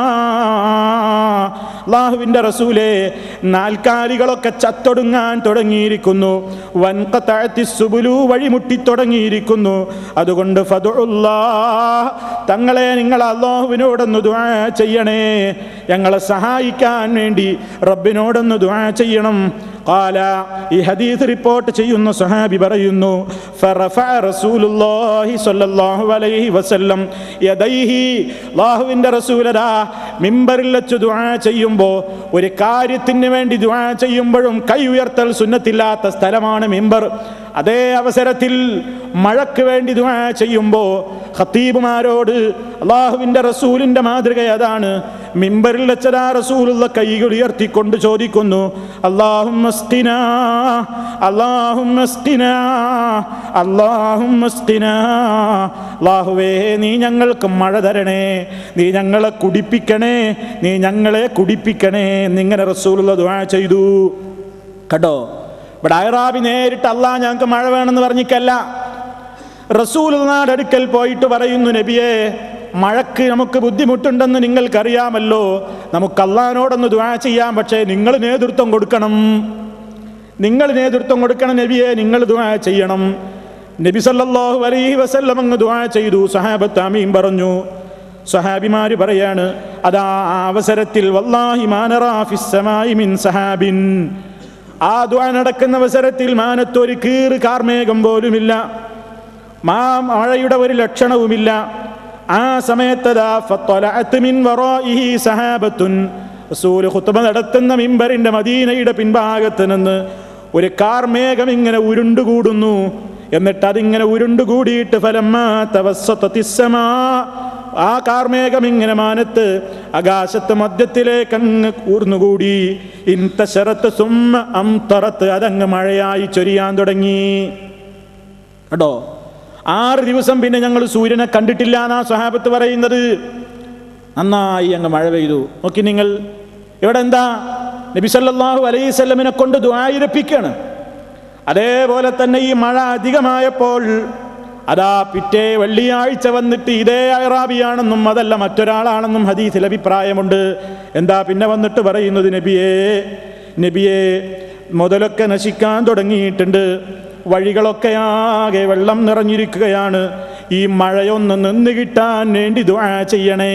അല്ലാഹുവിൻ്റെ റസൂലേ, നാൽക്കാലികളൊക്കെ ചത്തൊടുങ്ങാൻ തുടങ്ങിയിരിക്കുന്നു, വൻഖതഅത്തിസ് സുബുലു, വഴിമുട്ടി തുടങ്ങിയിരിക്കുന്നു. അതുകൊണ്ട് ഫദ്ഉല്ലാഹ്, തങ്ങളെ നിങ്ങൾ അല്ലാഹുവിനോടൊന്ന് ദുആ ചെയ്യണേ, ഞങ്ങളെ സഹായിക്കാൻ വേണ്ടി റബ്ബിനോടൊന്ന് ദുആ ചെയ്യണം. ഖാല, ഈ ഹദീസ് റിപ്പോർട്ട് ചെയ്യുന്ന സ്വഹാബി പറയുന്നു, ഫറഫഅ റസൂലുള്ളാഹി സ്വല്ലല്ലാഹു അലൈഹി വസല്ലം യദൈഹി, അല്ലാഹുവിൻ്റെ റസൂലരാ മിമ്പറിൽ വെച്ച് ദുആ ചെയ്യുമ്പോൾ, ഒരു കാര്യത്തിന് വേണ്ടി ദുആ ചെയ്യുമ്പോഴും കൈ ഉയർത്തൽ സുന്നത്തില്ലാത്ത സ്ഥലമാണ് മിമ്പർ. അതേ അവസരത്തിൽ മഴയ്ക്ക് വേണ്ടി ദുആ ചെയ്യുമ്പോൾ ഖത്തീബുമാരോട് അല്ലാഹുവിൻ്റെ റസൂലിൻ്റെ മാതൃക അതാണ്. മിമ്പറിൽ വെച്ചതാ റസൂലുള്ള കൈകൾ ഉയർത്തിക്കൊണ്ട് ചോദിക്കുന്നു, അല്ലാഹുമ്മ സ്ഖിനാ, അല്ലാഹുമ്മ സ്ഖിനാ, അല്ലാഹുമ്മ സ്ഖിനാ, അല്ലാഹുവേ നീ ഞങ്ങൾക്ക് മഴ തരണേ, നീ ഞങ്ങളെ കുടിപ്പിക്കണേ, നീ ഞങ്ങളെ കുടിപ്പിക്കണേ എന്നിങ്ങനെ റസൂലുള്ള ദുആ ചെയ്തു. കേട്ടോ, ഇവിടെ അയറാബി നേരിട്ട് അല്ലാഹ് ഞങ്ങൾക്ക് മഴ വേണമെന്ന് പറഞ്ഞിക്കല്ല. റസൂലുള്ളാഹിയുടെ അടുക്കൽ പോയിട്ട് പറയുന്നു, നബിയേ, മഴക്ക് നമുക്ക് ബുദ്ധിമുട്ടുണ്ടെന്ന് നിങ്ങൾക്കറിയാമല്ലോ, നമുക്ക് അള്ളാഹിനോടൊന്ന് ദുആ ചെയ്യാം, പക്ഷേ നിങ്ങൾ നേതൃത്വം കൊടുക്കണം, നിങ്ങൾ നേതൃത്വം കൊടുക്കണം നബിയെ, നിങ്ങൾ ദുആ ചെയ്യണം. നബി സല്ലല്ലാഹു അലൈഹി വസല്ലം അങ്ങ് ദുആ ചെയ്തു. സഹാബത്ത് ആമീൻ പറഞ്ഞു. സഹാബിമാര് പറയാണ്, അതാ ആ അവസരത്തിൽ വല്ലാഹി മാ നറാ ഫിസ് സമാഇ മിൻ സഹാബിൻ, ആ ദുആ നടക്കുന്ന അവസരത്തിൽ മാനത്തൊരു കീറ് കാർമേഘം പോലുമില്ല, മാ മഴയുടെ ഒരു ലക്ഷണവുമില്ല. ആ സമയത്തതാ ഫത്തലഅത് മിൻ വറാഇഹി സഹാബത്തുൻ, റസൂൽ ഖുത്ബ നടത്തുന്ന മിമ്പറിന്റെ മദീനയുടെ പിൻഭാഗത്ത് നിന്ന് ഒരു കാർമേഘം ഇങ്ങനെ ഉരുണ്ടുകൂടുന്നു. എന്നിട്ട് അതിങ്ങനെ ഉരുണ്ടുകൂടിയിട്ട് ഫലമ്മാ തവസ്സതതിസ് സമാ, ആ കാർമേഘം ഇങ്ങനെ മാനത്ത് ആകാശത്ത് മധ്യത്തിലേക്ക് അങ്ങ് ഊർന്നുകൂടി. ഇൻതശറത്ത് സുമ്മ അംതറത്ത്, അതങ്ങ് മഴയായി ചൊരിയാൻ തുടങ്ങി. കേട്ടോ, ആറ് ദിവസം പിന്നെ ഞങ്ങൾ സൂര്യനെ കണ്ടിട്ടില്ല എന്നാ സ്വഹാബത്ത് പറയുന്നത്. നന്നായി അങ്ങ് മഴ പെയ്തു. നോക്കി നിങ്ങൾ, ഇവിടെ എന്താ, നബി സല്ലല്ലാഹു അലൈഹി വസല്ലമിനെ കൊണ്ട് ദുആയിരപ്പിക്കുകയാണ്. അതേപോലെ തന്നെ ഈ മഴ അധികമായപ്പോൾ അതാ പിറ്റേ വെള്ളിയാഴ്ച വന്നിട്ട് ഇതേ അയറാബിയാണെന്നും അതല്ല മറ്റൊരാളാണെന്നും ഹദീസിൽ അഭിപ്രായമുണ്ട്. എന്താ പിന്നെ വന്നിട്ട് പറയുന്നത്, നബിയേ നബിയേ മുതലൊക്കെ നശിക്കാൻ തുടങ്ങിയിട്ടുണ്ട്, വഴികളൊക്കെ ആകെ വെള്ളം നിറഞ്ഞിരിക്കുകയാണ്, ഈ മഴയൊന്ന് നിന്ന് കിട്ടാൻ വേണ്ടി ദുആ ചെയ്യണേ.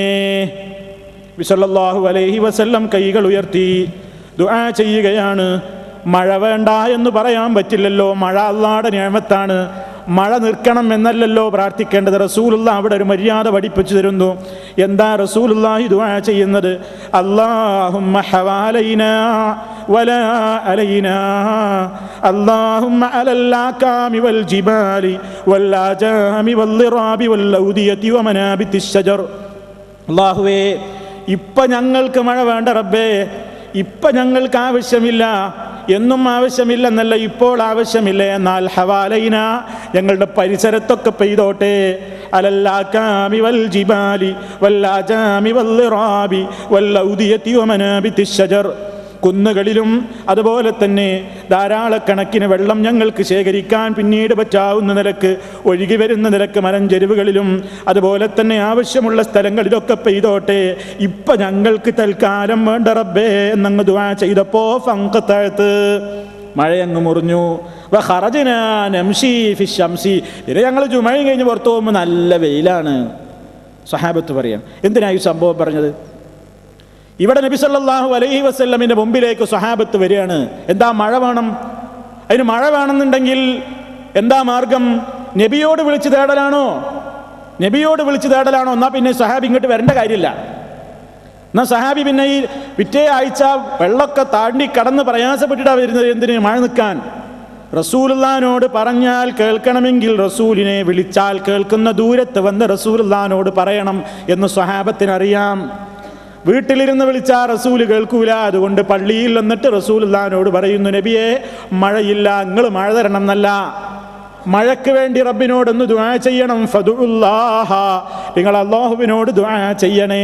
സല്ലല്ലാഹു അലൈഹി വസല്ലം കൈകൾ ഉയർത്തി ദുആ ചെയ്യുകയാണ്. മഴ വേണ്ട എന്ന് പറയാൻ പറ്റില്ലല്ലോ, മഴ അല്ലാഹുവിന്റെ നിഅമത്താണ്. മഴ നിൽക്കണം എന്നല്ലല്ലോ പ്രാർത്ഥിക്കേണ്ടത്. റസൂലുള്ള അവിടെ ഒരു മര്യാദ പഠിപ്പിച്ചു തരുന്നു. എന്താ റസൂലുള്ളാഹി ദുആ ചെയ്യുന്നത്? അല്ലാഹുമ്മ ഹവാലൈനാ വലാ അലൈനാ, അല്ലാഹുമ്മ അലൽ ആകാമി വൽ ജിബാലി വൽ ആജാമി വൽ ളിറാബി വൽ ഔദിയതി വമനാബിത്തിശ് ശജർ. അല്ലാഹുവേ, ഇപ്പം ഞങ്ങൾക്ക് മഴ വേണ്ട റബ്ബേ, ഇപ്പം ഞങ്ങൾക്ക് ആവശ്യമില്ല, എന്നും ആവശ്യമില്ലെന്നല്ല, ഇപ്പോൾ ആവശ്യമില്ല. എന്നാൽ ഹവാലൈന, ഞങ്ങളുടെ പരിസരത്തൊക്കെ പെയ്തോട്ടെ. അലല്ലാകാമി വൽ ജിബാലി വല്ലാജാമി വൽ ളിറാബി വൽ ഔദിയതി വമനാബിത്തിശ് ശജർ. കുന്നുകളിലും അതുപോലെ തന്നെ ധാരാളക്കണക്കിന് വെള്ളം ഞങ്ങൾക്ക് ശേഖരിക്കാൻ പിന്നീട് പറ്റാവുന്ന നിലക്ക് ഒഴുകി വരുന്ന നിലക്ക് മലഞ്ചെരുവുകളിലും അതുപോലെ തന്നെ ആവശ്യമുള്ള സ്ഥലങ്ങളിലൊക്കെ പെയ്തോട്ടെ. ഇപ്പം ഞങ്ങൾക്ക് തൽക്കാലം വേണ്ട റബ്ബേ എന്നങ്ങ് ദുആ ചെയ്തപ്പോൾ ഫൻഖതഅത്, മഴയങ്ങ് മുറിഞ്ഞു. വഖറജ്നാ നംശി ഫിശ്ശംസി, ഇത് ഞങ്ങൾ ജുമഅ കഴിഞ്ഞ് പുറത്തു പോകുമ്പോൾ നല്ല വെയിലാണ്. സ്വഹാബത്ത് പറയാം, എന്തിനാ ഈ സംഭവം പറഞ്ഞത്? ഇവിടെ നബി സല്ലല്ലാഹു അലൈഹി വസല്ലമിന്റെ മുമ്പിലേക്ക് സ്വഹാബത്ത് വരികയാണ്. എന്താ മഴ വേണം? അതിന് മഴ വേണമെന്നുണ്ടെങ്കിൽ എന്താ മാർഗം? നബിയോട് വിളിച്ച് തേടലാണോ? നബിയോട് വിളിച്ച് തേടലാണോ? എന്നാൽ പിന്നെ സഹാബി ഇങ്ങോട്ട് വരേണ്ട കാര്യമില്ല. എന്നാൽ സഹാബി പിന്നെ ഈ പിറ്റേ ആഴ്ച വെള്ളമൊക്കെ താണ്ടി കടന്ന് പ്രയാസപ്പെട്ടിട്ടാണ് വരുന്നത്. എന്തിന്? മഴ നിൽക്കാൻ. റസൂലുള്ളാഹിനോട് പറഞ്ഞാൽ കേൾക്കണമെങ്കിൽ റസൂലിനെ വിളിച്ചാൽ കേൾക്കുന്ന ദൂരത്ത് വന്ന് റസൂലുള്ളാഹിനോട് പറയണം എന്ന് സ്വഹാബത്തിനറിയാം. വീട്ടിലിരുന്ന് വിളിച്ചാൽ റസൂല് കേൾക്കൂല. അതുകൊണ്ട് പള്ളിയിൽ വന്നിട്ട് റസൂലുള്ളാഹിനോട് പറയുന്നു, നബിയെ മഴയില്ല, നിങ്ങൾ മഴ തരണം എന്നല്ല, മഴയ്ക്ക് വേണ്ടി റബ്ബിനോടൊന്ന് ദുആ ചെയ്യണം. ഫദുഉല്ലാഹ, നിങ്ങൾ അല്ലാഹുവിനോട് ദുആ ചെയ്യണേ.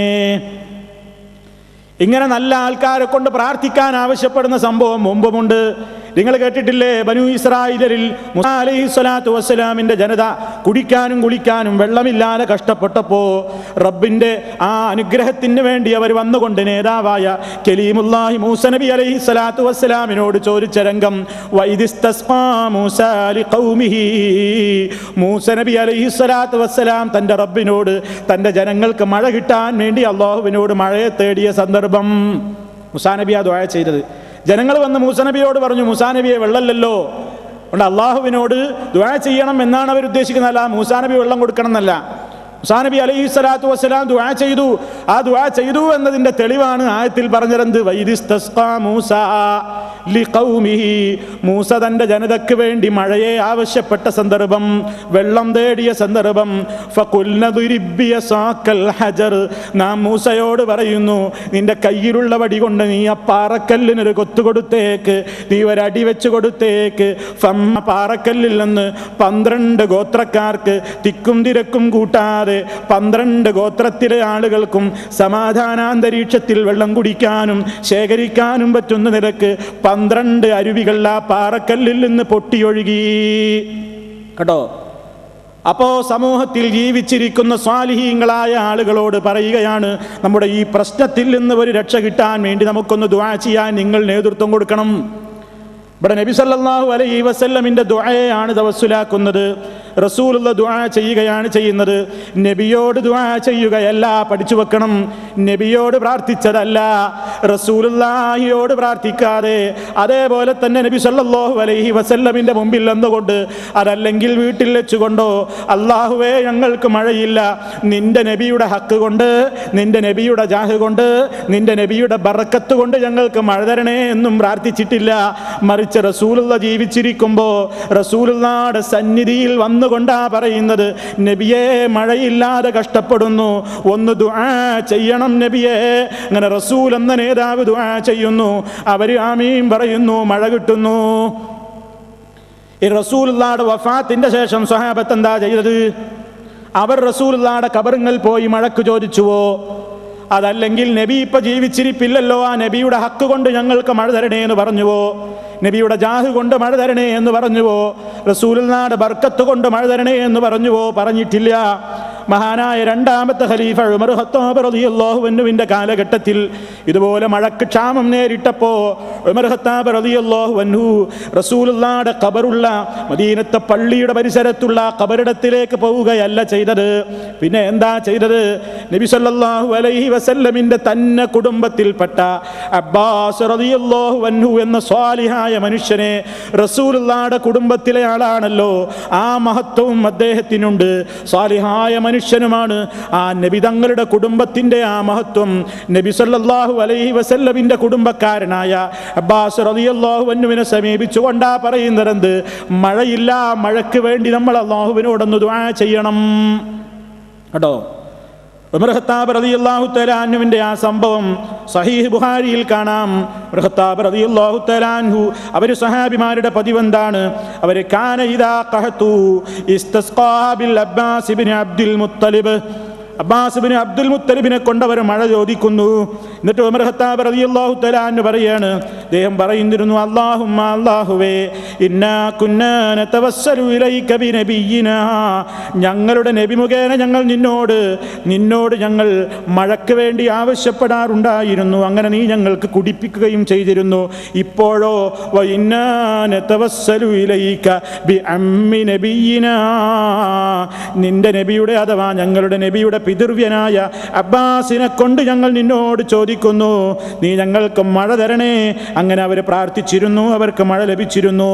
ഇങ്ങനെ നല്ല ആൾക്കാരെ കൊണ്ട് പ്രാർത്ഥിക്കാൻ ആവശ്യപ്പെടുന്ന സംഭവം മുമ്പുമുണ്ട്. നിങ്ങൾ കേട്ടിട്ടില്ലേ? ബനൂ ഇസ്രായേലിൽ മൂസാ അലൈഹി സ്വലാത്തു വസ്സലാമിന്റെ ജനത കുടിക്കാനും കുളിക്കാനും വെള്ളമില്ലാതെ കഷ്ടപ്പെട്ടപ്പോൾ റബ്ബിന്റെ ആ അനുഗ്രഹത്തിന് വേണ്ടി അവർ വന്നുകൊണ്ട് നേതാവായ കലീമുല്ലാഹി മൂസ നബി അലൈഹി സ്വലാത്തു വസ്സലാമിനോട് ചോദിച്ച രംഗം, വഇദിസ്തസ്ഖാ മൂസാ ലിഖൗമിഹി, മൂസ നബി അലൈഹി സ്വലാത്തു വസ്സലാം തൻ്റെ റബ്ബിനോട് തൻ്റെ ജനങ്ങൾക്ക് മഴ കിട്ടാൻ വേണ്ടി അള്ളാഹുവിനോട് മഴയെ തേടിയ സന്ദർഭം. മൂസാ നബിയാ ദുആ ചെയ്തത്. ജനങ്ങൾ വന്ന് മൂസാ നബിയോട് പറഞ്ഞു, മൂസാ നബിയെ വെള്ളമല്ലല്ലോ, അതുകൊണ്ട് അള്ളാഹുവിനോട് ദുആ ചെയ്യണം എന്നാണ് അവർ ഉദ്ദേശിക്കുന്നത്. അല്ല, മൂസാ നബി വെള്ളം കൊടുക്കണം എന്നല്ല. മൂസാ നബി അലൈഹി സ്വലാത്തു വസ്സലാം ദുആ ചെയ്തു. ആ ദുആ ചെയ്തു എന്നതിൻ്റെ തെളിവാണ് ആയത്തിൽ പറഞ്ഞിരുന്നത്, വഇദിസ്തസ്ഖാ മൂസാ ലിഖൗമിഹി, മൂസ തൻ്റെ ജനതയ്ക്ക് വേണ്ടി മഴയെ ആവശ്യപ്പെട്ട സന്ദർഭം, വെള്ളം തേടിയ സന്ദർഭം. ഫഖുൽനാ ദ്രിബ് ബിയസാക്കൽ ഹജർ, നാം മൂസയോട് പറയുന്നു, നിന്റെ കയ്യിലുള്ള വടി കൊണ്ട് നീ ആ പാറക്കല്ലിനൊരു കൊത്തു കൊടുത്തേക്ക്, നീ ഒരടി വെച്ച് കൊടുത്തേക്ക്. ഫമ്മ, പാറക്കല്ലിൽ നിന്ന് പന്ത്രണ്ട് ഗോത്രക്കാർക്ക് തിക്കും തിരക്കും കൂട്ടാതെ പന്ത്രണ്ട് ഗോത്രത്തിലെ ആളുകൾക്കും സമാധാനാന്തരീക്ഷത്തിൽ വെള്ളം കുടിക്കാനും ശേഖരിക്കാനും പറ്റുന്ന നിലക്ക് പന്ത്രണ്ട് അരുവികൾ ആ പാറക്കല്ലിൽ നിന്ന് പൊട്ടിയൊഴുകി. കേട്ടോ? അപ്പോൾ സമൂഹത്തിൽ ജീവിച്ചിരിക്കുന്ന സ്വാലിഹീങ്ങളായ ആളുകളോട് പറയുകയാണ്, നമ്മുടെ ഈ പ്രശ്നത്തിൽ നിന്ന് ഒരു രക്ഷ കിട്ടാൻ വേണ്ടി നമുക്കൊന്ന് ദുആ ചെയ്യാൻ നിങ്ങൾ നേതൃത്വം കൊടുക്കണം. ഇവിടെ നബി സല്ലല്ലാഹു അലൈഹി വസല്ലമിന്റെ ദുആയാണ് തവസ്സുലാക്കുന്നത്. റസൂലുള്ള ദുആ ചെയ്യുകയാണ് ചെയ്യുന്നത്. നബിയോട് ദുആ ചെയ്യുകയല്ല, പഠിച്ചു വെക്കണം. നബിയോട് പ്രാർത്ഥിച്ചതല്ല, റസൂലുള്ളാഹിയോട് പ്രാർത്ഥിക്കാതെ അതേപോലെ തന്നെ നബി സല്ലല്ലാഹു അലൈഹി വസല്ലമിന്റെ മുമ്പിൽ വന്നുകൊണ്ട്, അതല്ലെങ്കിൽ വീട്ടിൽ വെച്ചുകൊണ്ടോ, അല്ലാഹുവേ ഞങ്ങൾക്ക് മഴയില്ല, നിന്റെ നബിയുടെ ഹക്ക് കൊണ്ട്, നിന്റെ നബിയുടെ ജാഹ് കൊണ്ട്, നിന്റെ നബിയുടെ ബറക്കത്ത് കൊണ്ട് ഞങ്ങൾക്ക് മഴ തരണേ എന്നും പ്രാർത്ഥിച്ചിട്ടില്ല. മറിച്ച് റസൂലുള്ള ജീവിച്ചിരിക്കുമ്പോൾ റസൂലുള്ളാഹിയുടെ സന്നിധിയിൽ വന്നുകൊണ്ടാ പറയുന്നത്, നബിയെ മഴയില്ലാതെ കഷ്ടപ്പെടുന്നു, ഒന്ന് ദുആ ചെയ്യണം നബിയെ. അങ്ങനെ റസൂൽ എന്ന നേതാവ് ദുആ ചെയ്യുന്നു, അവർ ആമീൻ പറയുന്നു, മഴ കിട്ടുന്നു. ഈ റസൂലുള്ളാഹിയുടെ വഫാത്തിന്റെ ശേഷം സ്വഹാബത്ത് എന്താ ചെയ്തത്? അവർ റസൂലുള്ളാഹിയുടെ ഖബറിൽ പോയി മഴക്ക് ചോദിച്ചുവോ? അതല്ലെങ്കിൽ നബി ഇപ്പൊ ജീവിച്ചിരിപ്പില്ലല്ലോ, ആ നബിയുടെ ഹക്ക് കൊണ്ട് ഞങ്ങൾക്ക് മഴ തരണേ എന്ന് പറഞ്ഞുവോ? നബിയുടെ ജാഹ് കൊണ്ട് മഴ തരണേ എന്ന് പറഞ്ഞുവോ? റസൂലുള്ളാഹിയുടെ ബർക്കത്ത് കൊണ്ട് മഴ തരണേ എന്ന് പറഞ്ഞുവോ? പറഞ്ഞിട്ടില്ല. മഹാനായ രണ്ടാമത്തെ ഖലീഫ ഉമർ ഖത്താബ് റളിയല്ലാഹു അൻഹുവിന്റെ കാലഘട്ടത്തിൽ ഇതുപോലെ മഴക്ക് ക്ഷാമം നേരിട്ടപ്പോൾ ഉമർ ഖത്താബ് റളിയല്ലാഹു അൻഹു റസൂലുള്ളാഹിയുടെ ഖബറുള്ള മദീനത്തെ പള്ളിയുടെ പരിസരത്തുള്ള ഖബറിടത്തിലേക്ക് പോവുകയല്ല ചെയ്തത്. പിന്നെ എന്താ ചെയ്തത്? നബി സല്ലല്ലാഹു അലൈഹി വസല്ലമിന്റെ തന്നെ കുടുംബത്തിൽപ്പെട്ട അബ്ബാസ് റളിയല്ലാഹു അൻഹു എന്ന സ്വാലിഹായ മനുഷ്യനെ, റസൂലുള്ളാഹിയുടെ കുടുംബത്തിലെ ആളാണല്ലോ, ആ മഹത്വവും അദ്ദേഹത്തിനുണ്ട്. സ്വാലിഹായ മനുഷ്യനുമാണ്. ആ നബി തങ്ങളുടെ കുടുംബത്തിന്റെ ആ മഹത്വം നബി സല്ലല്ലാഹു അലൈഹി വസല്ലമിന്റെ കുടുംബക്കാരനായ അബ്ബാസ് റളിയല്ലാഹു അൻഹുവിനെ സമീപിച്ചുകൊണ്ടാ പറയുന്നത്, മഴയില്ല, മഴയ്ക്ക് വേണ്ടി നമ്മൾ അല്ലാഹുവിനോടൊന്ന് ദുആ ചെയ്യണം കേട്ടോ. ഉമർ ഖത്താബ് റളിയല്ലാഹു തആല അൻഹുവിന്റെ ആ സംഭവം സഹീഹ് ബുഖാരിയിൽ കാണാം. ഉമർ ഖത്താബ് റളിയല്ലാഹു തആല അൻഹു അവർ സ്വഹാബിമാരുടെ പതിവെന്താണ്? അവർ കാന ഇദാ ഖഹതു ഇസ്തസ്ഖാ ബിൽ Abbas ibn Abdul Muttalib, Abbas ibn Abdul മുത്തലിബിനെ കൊണ്ടവർ മഴ ചോദിക്കുന്നു. എന്നിട്ട് ഉമർ ഖത്താബ് റളിയല്ലാഹു തആല അൻഹു പറയാണ്, അദ്ദേഹം പറയുന്നിരുന്നു, അല്ലാഹുമ്മ അല്ലാഹുവേ, ഇന്നാ കുന്നാ നതവസ്സലു ഇലൈക ബിനബിയിനാ, ഞങ്ങളുടെ നബി മുഖേന ഞങ്ങൾ നിന്നോട് നിന്നോട് ഞങ്ങൾ മഴയ്ക്ക് വേണ്ടി ആവശ്യപ്പെടാറുണ്ടായിരുന്നു. അങ്ങനെ നീ ഞങ്ങൾക്ക് കുടിപ്പിക്കുകയും ചെയ്തിരുന്നു. ഇപ്പോഴോ വ ഇന്നാ നതവസ്സലു ഇലൈക ബിഅമ്മി നബിയിനാ, നിന്റെ നബിയുടെ അഥവാ ഞങ്ങളുടെ നബിയുടെ പിതൃവ്യനായ അബ്ബാസിനെ കൊണ്ട് ഞങ്ങൾ നിന്നോട് ചോദിക്കുന്നു, നീ ഞങ്ങൾക്ക് മഴ തരണേ. അങ്ങനെ അവർ പ്രാർത്ഥിച്ചിരുന്നു, അവർക്ക് മഴ ലഭിച്ചിരുന്നു.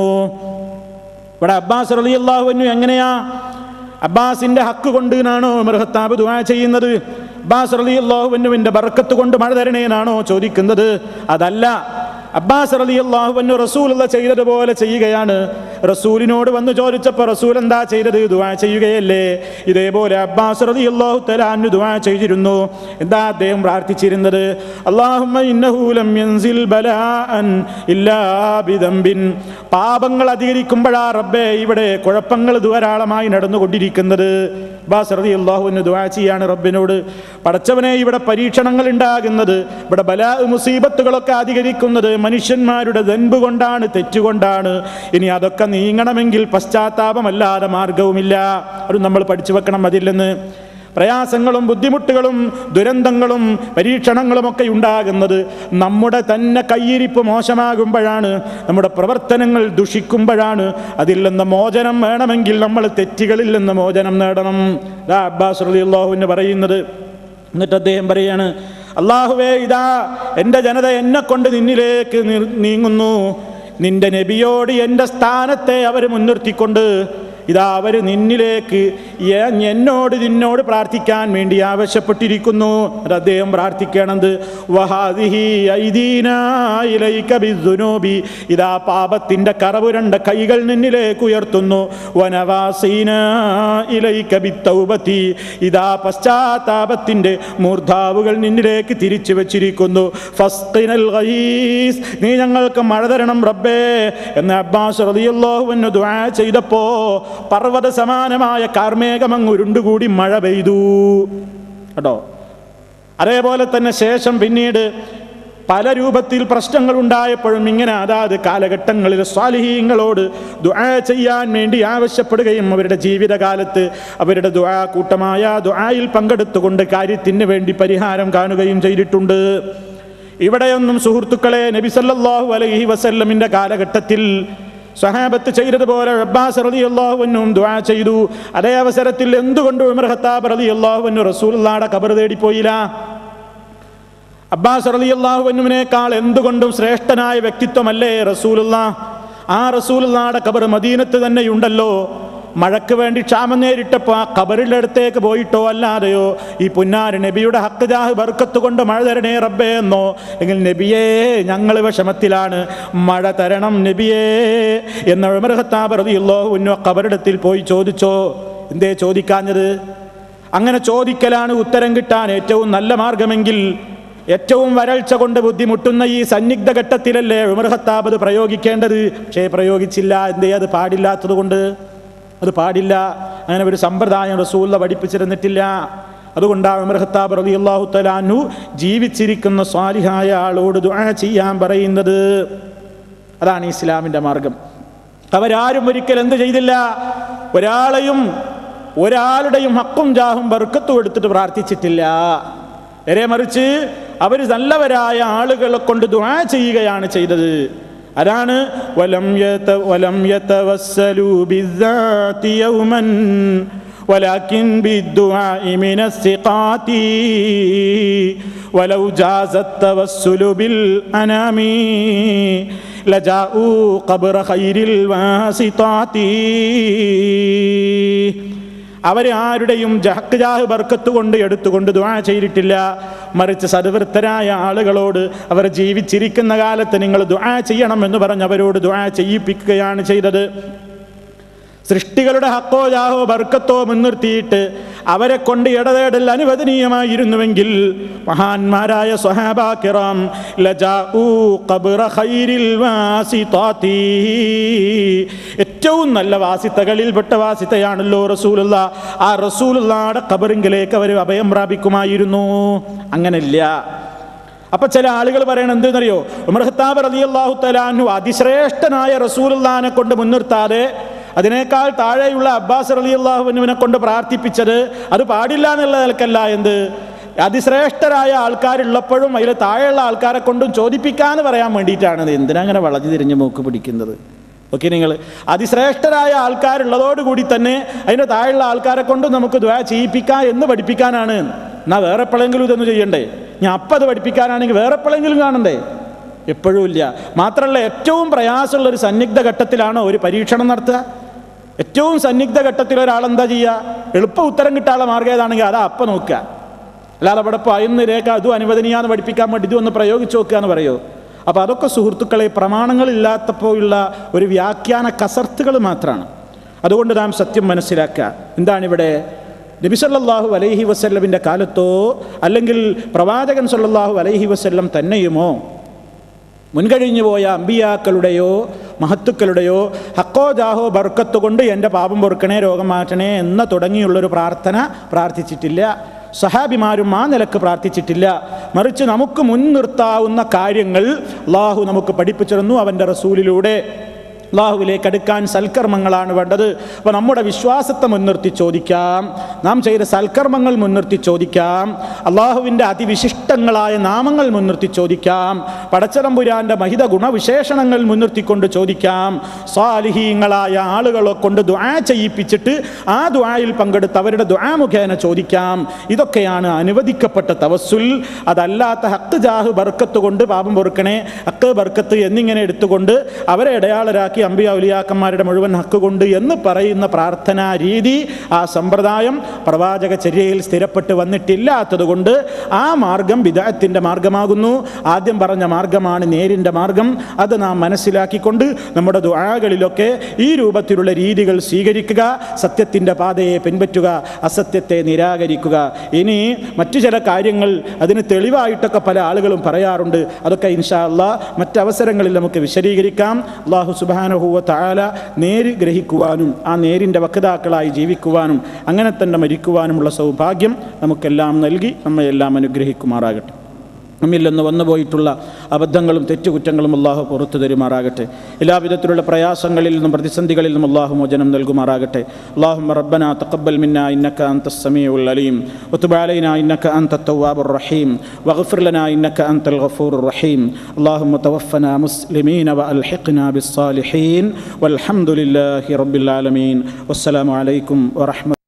ഇവിടെ അബ്ബാസ് റളിയല്ലാഹു അൻഹു എങ്ങനെയാ? അബ്ബാസിന്റെ ഹക്ക് കൊണ്ട് എന്നാണോ ഉമർ ഖത്താബ് ദുആ ചെയ്യുന്നത്? അബ്ബാസ് റളിയല്ലാഹു അൻഹുവിന്റെ ബർക്കത്ത് കൊണ്ട് മഴ തരണേ എന്നാണോ ചോദിക്കുന്നത്? അതല്ല. അബ്ബാസ് റളിയല്ലാഹു അൻഹു റസൂലുള്ള ചെയ്തതുപോലെ ചെയ്യുകയാണ്. റസൂലിനോട് വന്ന് ചോദിച്ചപ്പോൾ റസൂൽ എന്താ ചെയ്തത്? ദുആ ചെയ്യുകയല്ലേ. ഇതേപോലെ അബ്ബാസ് റളിയല്ലാഹു തആല അൻഹു ദുആ ചെയ്തിരുന്നു. എന്താ അദ്ദേഹം പ്രാർത്ഥിച്ചിരുന്നത്? അല്ലാഹുമ്മ ഇന്നഹു ലം യൻസിൽ ബലാഅൻ ഇല്ലാ ബിദംബിൻ, പാപങ്ങൾ അധികരിക്കുമ്പോഴാ റബ്ബേ ഇവിടെ കുഴപ്പങ്ങൾ ധാരാളമായി നടന്നുകൊണ്ടിരിക്കുന്നത്. അബ്ബാസ് റളിയല്ലാഹു അൻഹു ദുആ ചെയ്യാണ് റബ്ബിനോട്, പടച്ചവനെ ഇവിടെ പരീക്ഷണങ്ങൾ ഉണ്ടാകുന്നത്, ഇവിടെ ബലാ മുസീബത്തുകളൊക്കെ അധികരിക്കുന്നത് മനുഷ്യന്മാരുടെ ദൻബ് കൊണ്ടാണ്, തെറ്റുകൊണ്ടാണ്. ഇനി അതൊക്കെ നീങ്ങണമെങ്കിൽ പശ്ചാത്താപമല്ലാതെ മാർഗവുമില്ല. അത് നമ്മൾ പഠിച്ചു വെക്കണം. അതില്ലെന്ന് പ്രയാസങ്ങളും ബുദ്ധിമുട്ടുകളും ദുരന്തങ്ങളും പരീക്ഷണങ്ങളും ഒക്കെ ഉണ്ടാകുന്നത് നമ്മുടെ തന്നെ കയ്യിരിപ്പ് മോശമാകുമ്പോഴാണ്, നമ്മുടെ പ്രവർത്തനങ്ങൾ ദുഷിക്കുമ്പോഴാണ്. അതിൽ നിന്ന് മോചനം വേണമെങ്കിൽ നമ്മൾ തെറ്റുകളിൽ നിന്ന് മോചനം നേടണം. ദാ അബ്ബാസ് റളിയല്ലാഹു അൻഹു പറയുന്നത്. എന്നിട്ട് അദ്ദേഹം പറയാണ്, അല്ലാഹുവേ, ഇതാ എൻ്റെ ജനത എന്നെ കൊണ്ട് നിന്നിലേക്ക് നീങ്ങുന്നു. നിന്റെ നബിയോട് എൻ്റെ സ്ഥാനത്തെ അവർ മുൻനിർത്തിക്കൊണ്ട് ഇതാ അവർ നിന്നിലേക്ക് എന്നോട് നിന്നോട് പ്രാർത്ഥിക്കാൻ വേണ്ടി ആവശ്യപ്പെട്ടിരിക്കുന്നു. അത് അദ്ദേഹം പ്രാർത്ഥിക്കണത്, വഹാദിഹി ഐദീനാ ഇലൈക ബിദ്ദുനൂബി, ഇതാ പാപത്തിൻ്റെ കറപുരണ്ട കൈകൾ നിന്നിലേക്ക് ഉയർത്തുന്നു. വനവാസീനാ ഇലൈക ബിത്തൗബതി, ഇതാ പശ്ചാത്താപത്തിൻ്റെ മൂർധാവുകൾ നിന്നിലേക്ക് തിരിച്ചു വെച്ചിരിക്കുന്നു. ഫസ്ഖിനൽ ഗൈസ്, നീ ഞങ്ങൾക്ക് മഴ തരണം റബ്ബേ എന്ന് അബ്ബാസ് റളിയല്ലാഹു അൻഹു ദുആ ചെയ്തപ്പോൾ പർവ്വത സമാനമായ കാർമേഘമങ്ങ് ഉരുണ്ടുകൂടി മഴ പെയ്തു കേട്ടോ. അതേപോലെ തന്നെ ശേഷം പിന്നീട് പല രൂപത്തിൽ പ്രശ്നങ്ങൾ ഉണ്ടായപ്പോഴും ഇങ്ങനെ അതാത് കാലഘട്ടങ്ങളിൽ സ്വാലിഹീങ്ങളോട് ദുആ ചെയ്യാൻ വേണ്ടി ആവശ്യപ്പെടുകയും അവരുടെ ജീവിതകാലത്ത് അവരുടെ ദുആ കൂട്ടമായ ദുആയിൽ പങ്കെടുത്തുകൊണ്ട് കാര്യത്തിന് വേണ്ടി പരിഹാരം കാണുകയും ചെയ്തിട്ടുണ്ട്. ഇവിടെയൊന്നും സുഹൃത്തുക്കളെ നബി സല്ലല്ലാഹു അലൈഹി വസല്ലമിന്റെ കാലഘട്ടത്തിൽ സ്വഹാബത്ത് ചെയ്തതുപോലെ അബ്ബാസ് റളിയല്ലാഹു അൻഹു ദുആ ചെയ്തു. അതേ അവസരത്തിൽ എന്തുകൊണ്ട് ഉമർ ഖത്താബ് റളിയല്ലാഹു അൻഹു റസൂലുള്ളാഹിയുടെ ഖബർ തേടിപ്പോയില്ല? അബ്ബാസ് റളിയല്ലാഹു അൻഹുവിനേക്കാൾ എന്തുകൊണ്ടും ശ്രേഷ്ഠനായ വ്യക്തിത്വമല്ലേ റസൂലുള്ളാഹ്? ആ റസൂലുള്ളാഹിയുടെ ഖബർ മദീനത്ത് തന്നെയുണ്ടല്ലോ. മഴയ്ക്ക് വേണ്ടി ക്ഷാമം നേരിട്ടപ്പോൾ ആ ഖബറിൻ്റെ അടുത്തേക്ക് പോയിട്ടോ അല്ലാതെയോ ഈ പുന്നാര നബിയുടെ ഹക്ക് ജാഹ് ബർക്കത്ത് കൊണ്ട് മഴ തരണേ റബ്ബേ എന്നോ, എങ്കിൽ നബിയേ ഞങ്ങൾ വിഷമത്തിലാണ്, മഴ തരണം നബിയേ എന്ന് ഉമർ ഖത്താബ് റളിയല്ലാഹു അൻഹു ഖബറിടത്തിൽ പോയി ചോദിച്ചോ? എന്തേ ചോദിക്കാഞ്ഞത്? അങ്ങനെ ചോദിക്കലാണ് ഉത്തരം കിട്ടാൻ ഏറ്റവും നല്ല മാർഗമെങ്കിൽ ഏറ്റവും വരൾച്ച കൊണ്ട് ബുദ്ധിമുട്ടുന്ന ഈ സന്നിഗ്ധ ഘട്ടത്തിലല്ലേ ഉമർ ഖത്താബ് അത് പ്രയോഗിക്കേണ്ടത്. പക്ഷേ പ്രയോഗിച്ചില്ല. എന്തേ? അത് പാടില്ലാത്തത് കൊണ്ട്. അത് പാടില്ല. അങ്ങനെ ഒരു സമ്പ്രദായം റസൂലുള്ള പഠിപ്പിച്ചിരുന്നിട്ടില്ല. അതുകൊണ്ടാണ് ഉമർ ഖത്താബ് റളിയല്ലാഹു തആല അൻഹു ജീവിച്ചിരിക്കുന്ന സ്വാലിഹായ ആളോട് ദുആ ചെയ്യാൻ പറയുന്നത്. അതാണ് ഇസ്ലാമിൻ്റെ മാർഗം. അവരാരും ഒരിക്കൽ എന്ത് ചെയ്തില്ല? ഒരാളെയും ഒരാളുടെയും ഹക്കും ജാഹും ബർക്കത്തും എടുത്തിട്ട് പ്രാർത്ഥിച്ചിട്ടില്ല. നേരെ മറിച്ച് അവർ നല്ലവരായ ആളുകളെ കൊണ്ട് ദുആ ചെയ്യുകയാണ് ചെയ്തത്. അതാണ് വലം യത വലം യതവസ്സലു ബിസ്സാതി യൗമൻ വലാകിൻ ബിദ്ദുആഇ മിനസ്സിഖാതി വലൗ ജാസത് തവസ്സുലു ബിൽ അനാമി ലജാഉ ഖബ്റ ഖൈരിൽ വാസിതാതി. അവർ ആരുടെയും ജഹക്ക് ജാഹ് ബർക്കത്ത് കൊണ്ട് എടുത്തുകൊണ്ട് ദുആ ചെയ്തിട്ടില്ല. മറിച്ച് സദ്വൃത്തരായ ആളുകളോട് അവർ ജീവിച്ചിരിക്കുന്ന കാലത്ത് നിങ്ങൾ ദുആ ചെയ്യണമെന്ന് പറഞ്ഞ് അവരോട് ദുആ ചെയ്യിപ്പിക്കുകയാണ് ചെയ്തത്. സൃഷ്ടികളുടെ ഹക്കോ ജാഹോ ബർക്കത്തോ മുൻനിർത്തിയിട്ട് അവരെ കൊണ്ട് ഇടതേടൽ അനുവദനീയമായിരുന്നുവെങ്കിൽ മഹാന്മാരായ സ്വഹാബാ കിറാം ലജാഉ ഖബ്റ ഖൈരിൽ വാസിതാതി, ഏറ്റവും നല്ല വാസിത്തകളിൽപ്പെട്ട വാസിത്തയാണല്ലോ റസൂലുള്ള, ആ റസൂലുള്ളാഹുടെ ഖബറിങ്കിലേക്ക് അവർ അഭയം പ്രാപിക്കുമായിരുന്നു. അങ്ങനെയില്ല. അപ്പൊ ചില ആളുകൾ പറയണത് എന്തെന്നറിയോ? ഉമർ ഖത്താബ് റളിയല്ലാഹു തആല അൻഹു അതിശ്രേഷ്ഠനായ റസൂലുള്ളാഹിനെ കൊണ്ട് മുൻനിർത്താതെ അതിനേക്കാൾ താഴെയുള്ള അബ്ബാസ് റളിയല്ലാഹു അൻഹുവിനെ കൊണ്ട് പ്രാർത്ഥിപ്പിച്ചത് അത് പാടില്ല എന്നുള്ള നിലക്കല്ല. എന്ത് അതിശ്രേഷ്ഠരായ ആൾക്കാരുള്ളപ്പോഴും അതിൽ താഴെയുള്ള ആൾക്കാരെ കൊണ്ടും ചോദിപ്പിക്കാന്ന് പറയാൻ വേണ്ടിയിട്ടാണ്. എന്തിനാ അങ്ങനെ വളഞ്ഞു തിരിഞ്ഞ് മൂക്ക് പിടിക്കുന്നത്? ഓക്കെ, നിങ്ങൾ അതിശ്രേഷ്ഠരായ ആൾക്കാരുള്ളതോടുകൂടി തന്നെ അതിൻ്റെ താഴെയുള്ള ആൾക്കാരെ കൊണ്ടും നമുക്ക് ദുആ ചെയ്യിപ്പിക്കാം എന്ന് പഠിപ്പിക്കാനാണ്. എന്നാൽ വേറെ എപ്പോഴെങ്കിലും ഇതൊന്നും ചെയ്യണ്ടേ? ഞാൻ അപ്പം അത് പഠിപ്പിക്കാനാണെങ്കിൽ വേറെ എപ്പോഴെങ്കിലും കാണണ്ടേ? എപ്പോഴും ഇല്ല. മാത്രമല്ല, ഏറ്റവും പ്രയാസമുള്ള ഒരു സന്നിഗ്ധ ഘട്ടത്തിലാണോ ഒരു പരീക്ഷണം നടത്തുക? ഏറ്റവും സന്നിഗ്ധ ഘട്ടത്തിൽ ഒരാളെന്താ ചെയ്യുക? എളുപ്പ ഉത്തരം കിട്ടാനുള്ള മാർഗ്ഗം ഏതാണെങ്കിൽ അതാ അപ്പം നോക്കുക. അല്ലാതെ അവിടെ ഇപ്പോൾ അയന്ന് രേഖ അതും അനുവദനീയാന്ന് പഠിപ്പിക്കാൻ വേണ്ടി ഇതൊന്ന് പ്രയോഗിച്ച് നോക്കുക എന്ന് പറയുമോ? അപ്പോൾ അതൊക്കെ സുഹൃത്തുക്കളെ പ്രമാണങ്ങളില്ലാത്തപ്പോഴുള്ള ഒരു വ്യാഖ്യാന കസർത്തുകൾ മാത്രമാണ്. അതുകൊണ്ട് നാം സത്യം മനസ്സിലാക്കുക. എന്താണിവിടെ? നബി സല്ലല്ലാഹു അലൈഹി വസല്ലമിൻ്റെ കാലത്തോ അല്ലെങ്കിൽ പ്രവാചകൻ സല്ലല്ലാഹു അലൈഹി വസല്ലം തന്നെയുമോ മുൻകഴിഞ്ഞു പോയ അമ്പിയാക്കളുടെയോ മഹത്തുക്കളുടെയോ ഹക്കോ ജാഹോ ബർക്കത്ത് കൊണ്ട് എൻ്റെ പാപം പൊറുക്കണേ, രോഗം മാറ്റണേ എന്ന തുടങ്ങിയുള്ളൊരു പ്രാർത്ഥന പ്രാർത്ഥിച്ചിട്ടില്ല. സഹാബിമാരും ആ നിലക്ക് പ്രാർത്ഥിച്ചിട്ടില്ല. മറിച്ച് നമുക്ക് മുൻനിർത്താവുന്ന കാര്യങ്ങൾ അല്ലാഹു നമുക്ക് പഠിപ്പിച്ചിരുന്നു അവൻ്റെ റസൂലിലൂടെ. അല്ലാഹുവിലേക്ക് അടുക്കാൻ സൽക്കർമ്മങ്ങളാണ് വേണ്ടത്. അപ്പോൾ നമ്മുടെ വിശ്വാസത്തെ മുൻനിർത്തി ചോദിക്കാം, നാം ചെയ്ത സൽക്കർമ്മങ്ങൾ മുൻനിർത്തി ചോദിക്കാം, അള്ളാഹുവിൻ്റെ അതിവിശിഷ്ടങ്ങളായ നാമങ്ങൾ മുൻനിർത്തി ചോദിക്കാം, പടച്ചതമ്പുരാൻ്റെ മഹിത ഗുണവിശേഷണങ്ങൾ മുൻനിർത്തിക്കൊണ്ട് ചോദിക്കാം, സാലിഹീങ്ങളായ ആളുകളെ കൊണ്ട് ദുആ ചെയ്യിപ്പിച്ചിട്ട് ആ ദുആയിൽ പങ്കെടുത്ത് അവരുടെ ദുആ മുഖേന ചോദിക്കാം. ഇതൊക്കെയാണ് അനുവദിക്കപ്പെട്ട തവസ്സുൽ. അതല്ലാത്ത ഹക്ക് ജാഹ് ബർക്കത്ത് കൊണ്ട് പാപം പൊറുക്കണേ, ഹക്ക് ബർക്കത്ത് എന്നിങ്ങനെ എടുത്തുകൊണ്ട് അവരെ ഇടയാളരാക്കി അമ്പിയ ഔലിയാക്കന്മാരുടെ മുഴുവൻ ഹക്ക് കൊണ്ട് എന്ന് പറയുന്ന പ്രാർത്ഥനാ രീതി, ആ സമ്പ്രദായം പ്രവാചക ചര്യയിൽ സ്ഥിരപ്പെട്ട് വന്നിട്ടില്ലാത്തത് കൊണ്ട് ആ മാർഗം ബിദ്അത്തിന്റെ മാർഗമാകുന്നു. ആദ്യം പറഞ്ഞ മാർഗമാണ് നേരിൻ്റെ മാർഗം. അത് നാം മനസ്സിലാക്കിക്കൊണ്ട് നമ്മുടെ ദുആകളിലൊക്കെ ഈ രൂപത്തിലുള്ള രീതികൾ സ്വീകരിക്കുക, സത്യത്തിൻ്റെ പാതയെ പിൻപറ്റുക, അസത്യത്തെ നിരാകരിക്കുക. ഇനി മറ്റു ചില കാര്യങ്ങൾ അതിന് തെളിവായിട്ടൊക്കെ പല ആളുകളും പറയാറുണ്ട്. അതൊക്കെ ഇൻഷാ അല്ലാഹ് മറ്റവസരങ്ങളിൽ നമുക്ക് വിശദീകരിക്കാം. അല്ലാഹു സുബ്ഹാനഹു വ തആല നേര് ഗ്രഹിക്കുവാനും ആ നേരിൻ്റെ വക്താക്കളായി ജീവിക്കുവാനും അങ്ങനെ തന്നെ മരിക്കുവാനുമുള്ള സൗഭാഗ്യം നമുക്കെല്ലാം നൽകി നമ്മയെല്ലാം അനുഗ്രഹിക്കുമാറാകട്ടെ. നമ്മിൽ നിന്ന് വന്നുപോയിട്ടുള്ള അബദ്ധങ്ങളും തെറ്റുകുറ്റങ്ങളും അല്ലാഹു പുറത്തു തരുമാറാകട്ടെ. എല്ലാവിധത്തിലുള്ള പ്രയാസങ്ങളിൽ നിന്നും പ്രതിസന്ധികളിൽ നിന്നും അല്ലാഹു മോചനം നൽകുമാറാകട്ടെ. അല്ലാഹുമ്മ റബ്ബനാ തഖബ്ബൽ മിന്നാ ഇന്നക അൻതസ് സമീഉൽ അലീം വതുബ് അലൈനാ ഇന്നക അൻതത് തവ്വാബുർ റഹീം വഗ്ഫിർ ലനാ ഇന്നക അൻതൽ ഗഫൂറുർ റഹീം. അല്ലാഹുമ്മ തവഫനാ മുസ്ലിമീന വഅൽഹിഖ്നാ ബിസ്സാലിഹീൻ വൽഹംദുലില്ലാഹി റബ്ബിൽ ആലമീൻ. വസ്സലാമു അലൈക്കും വറഹ്മത്തുള്ളാഹി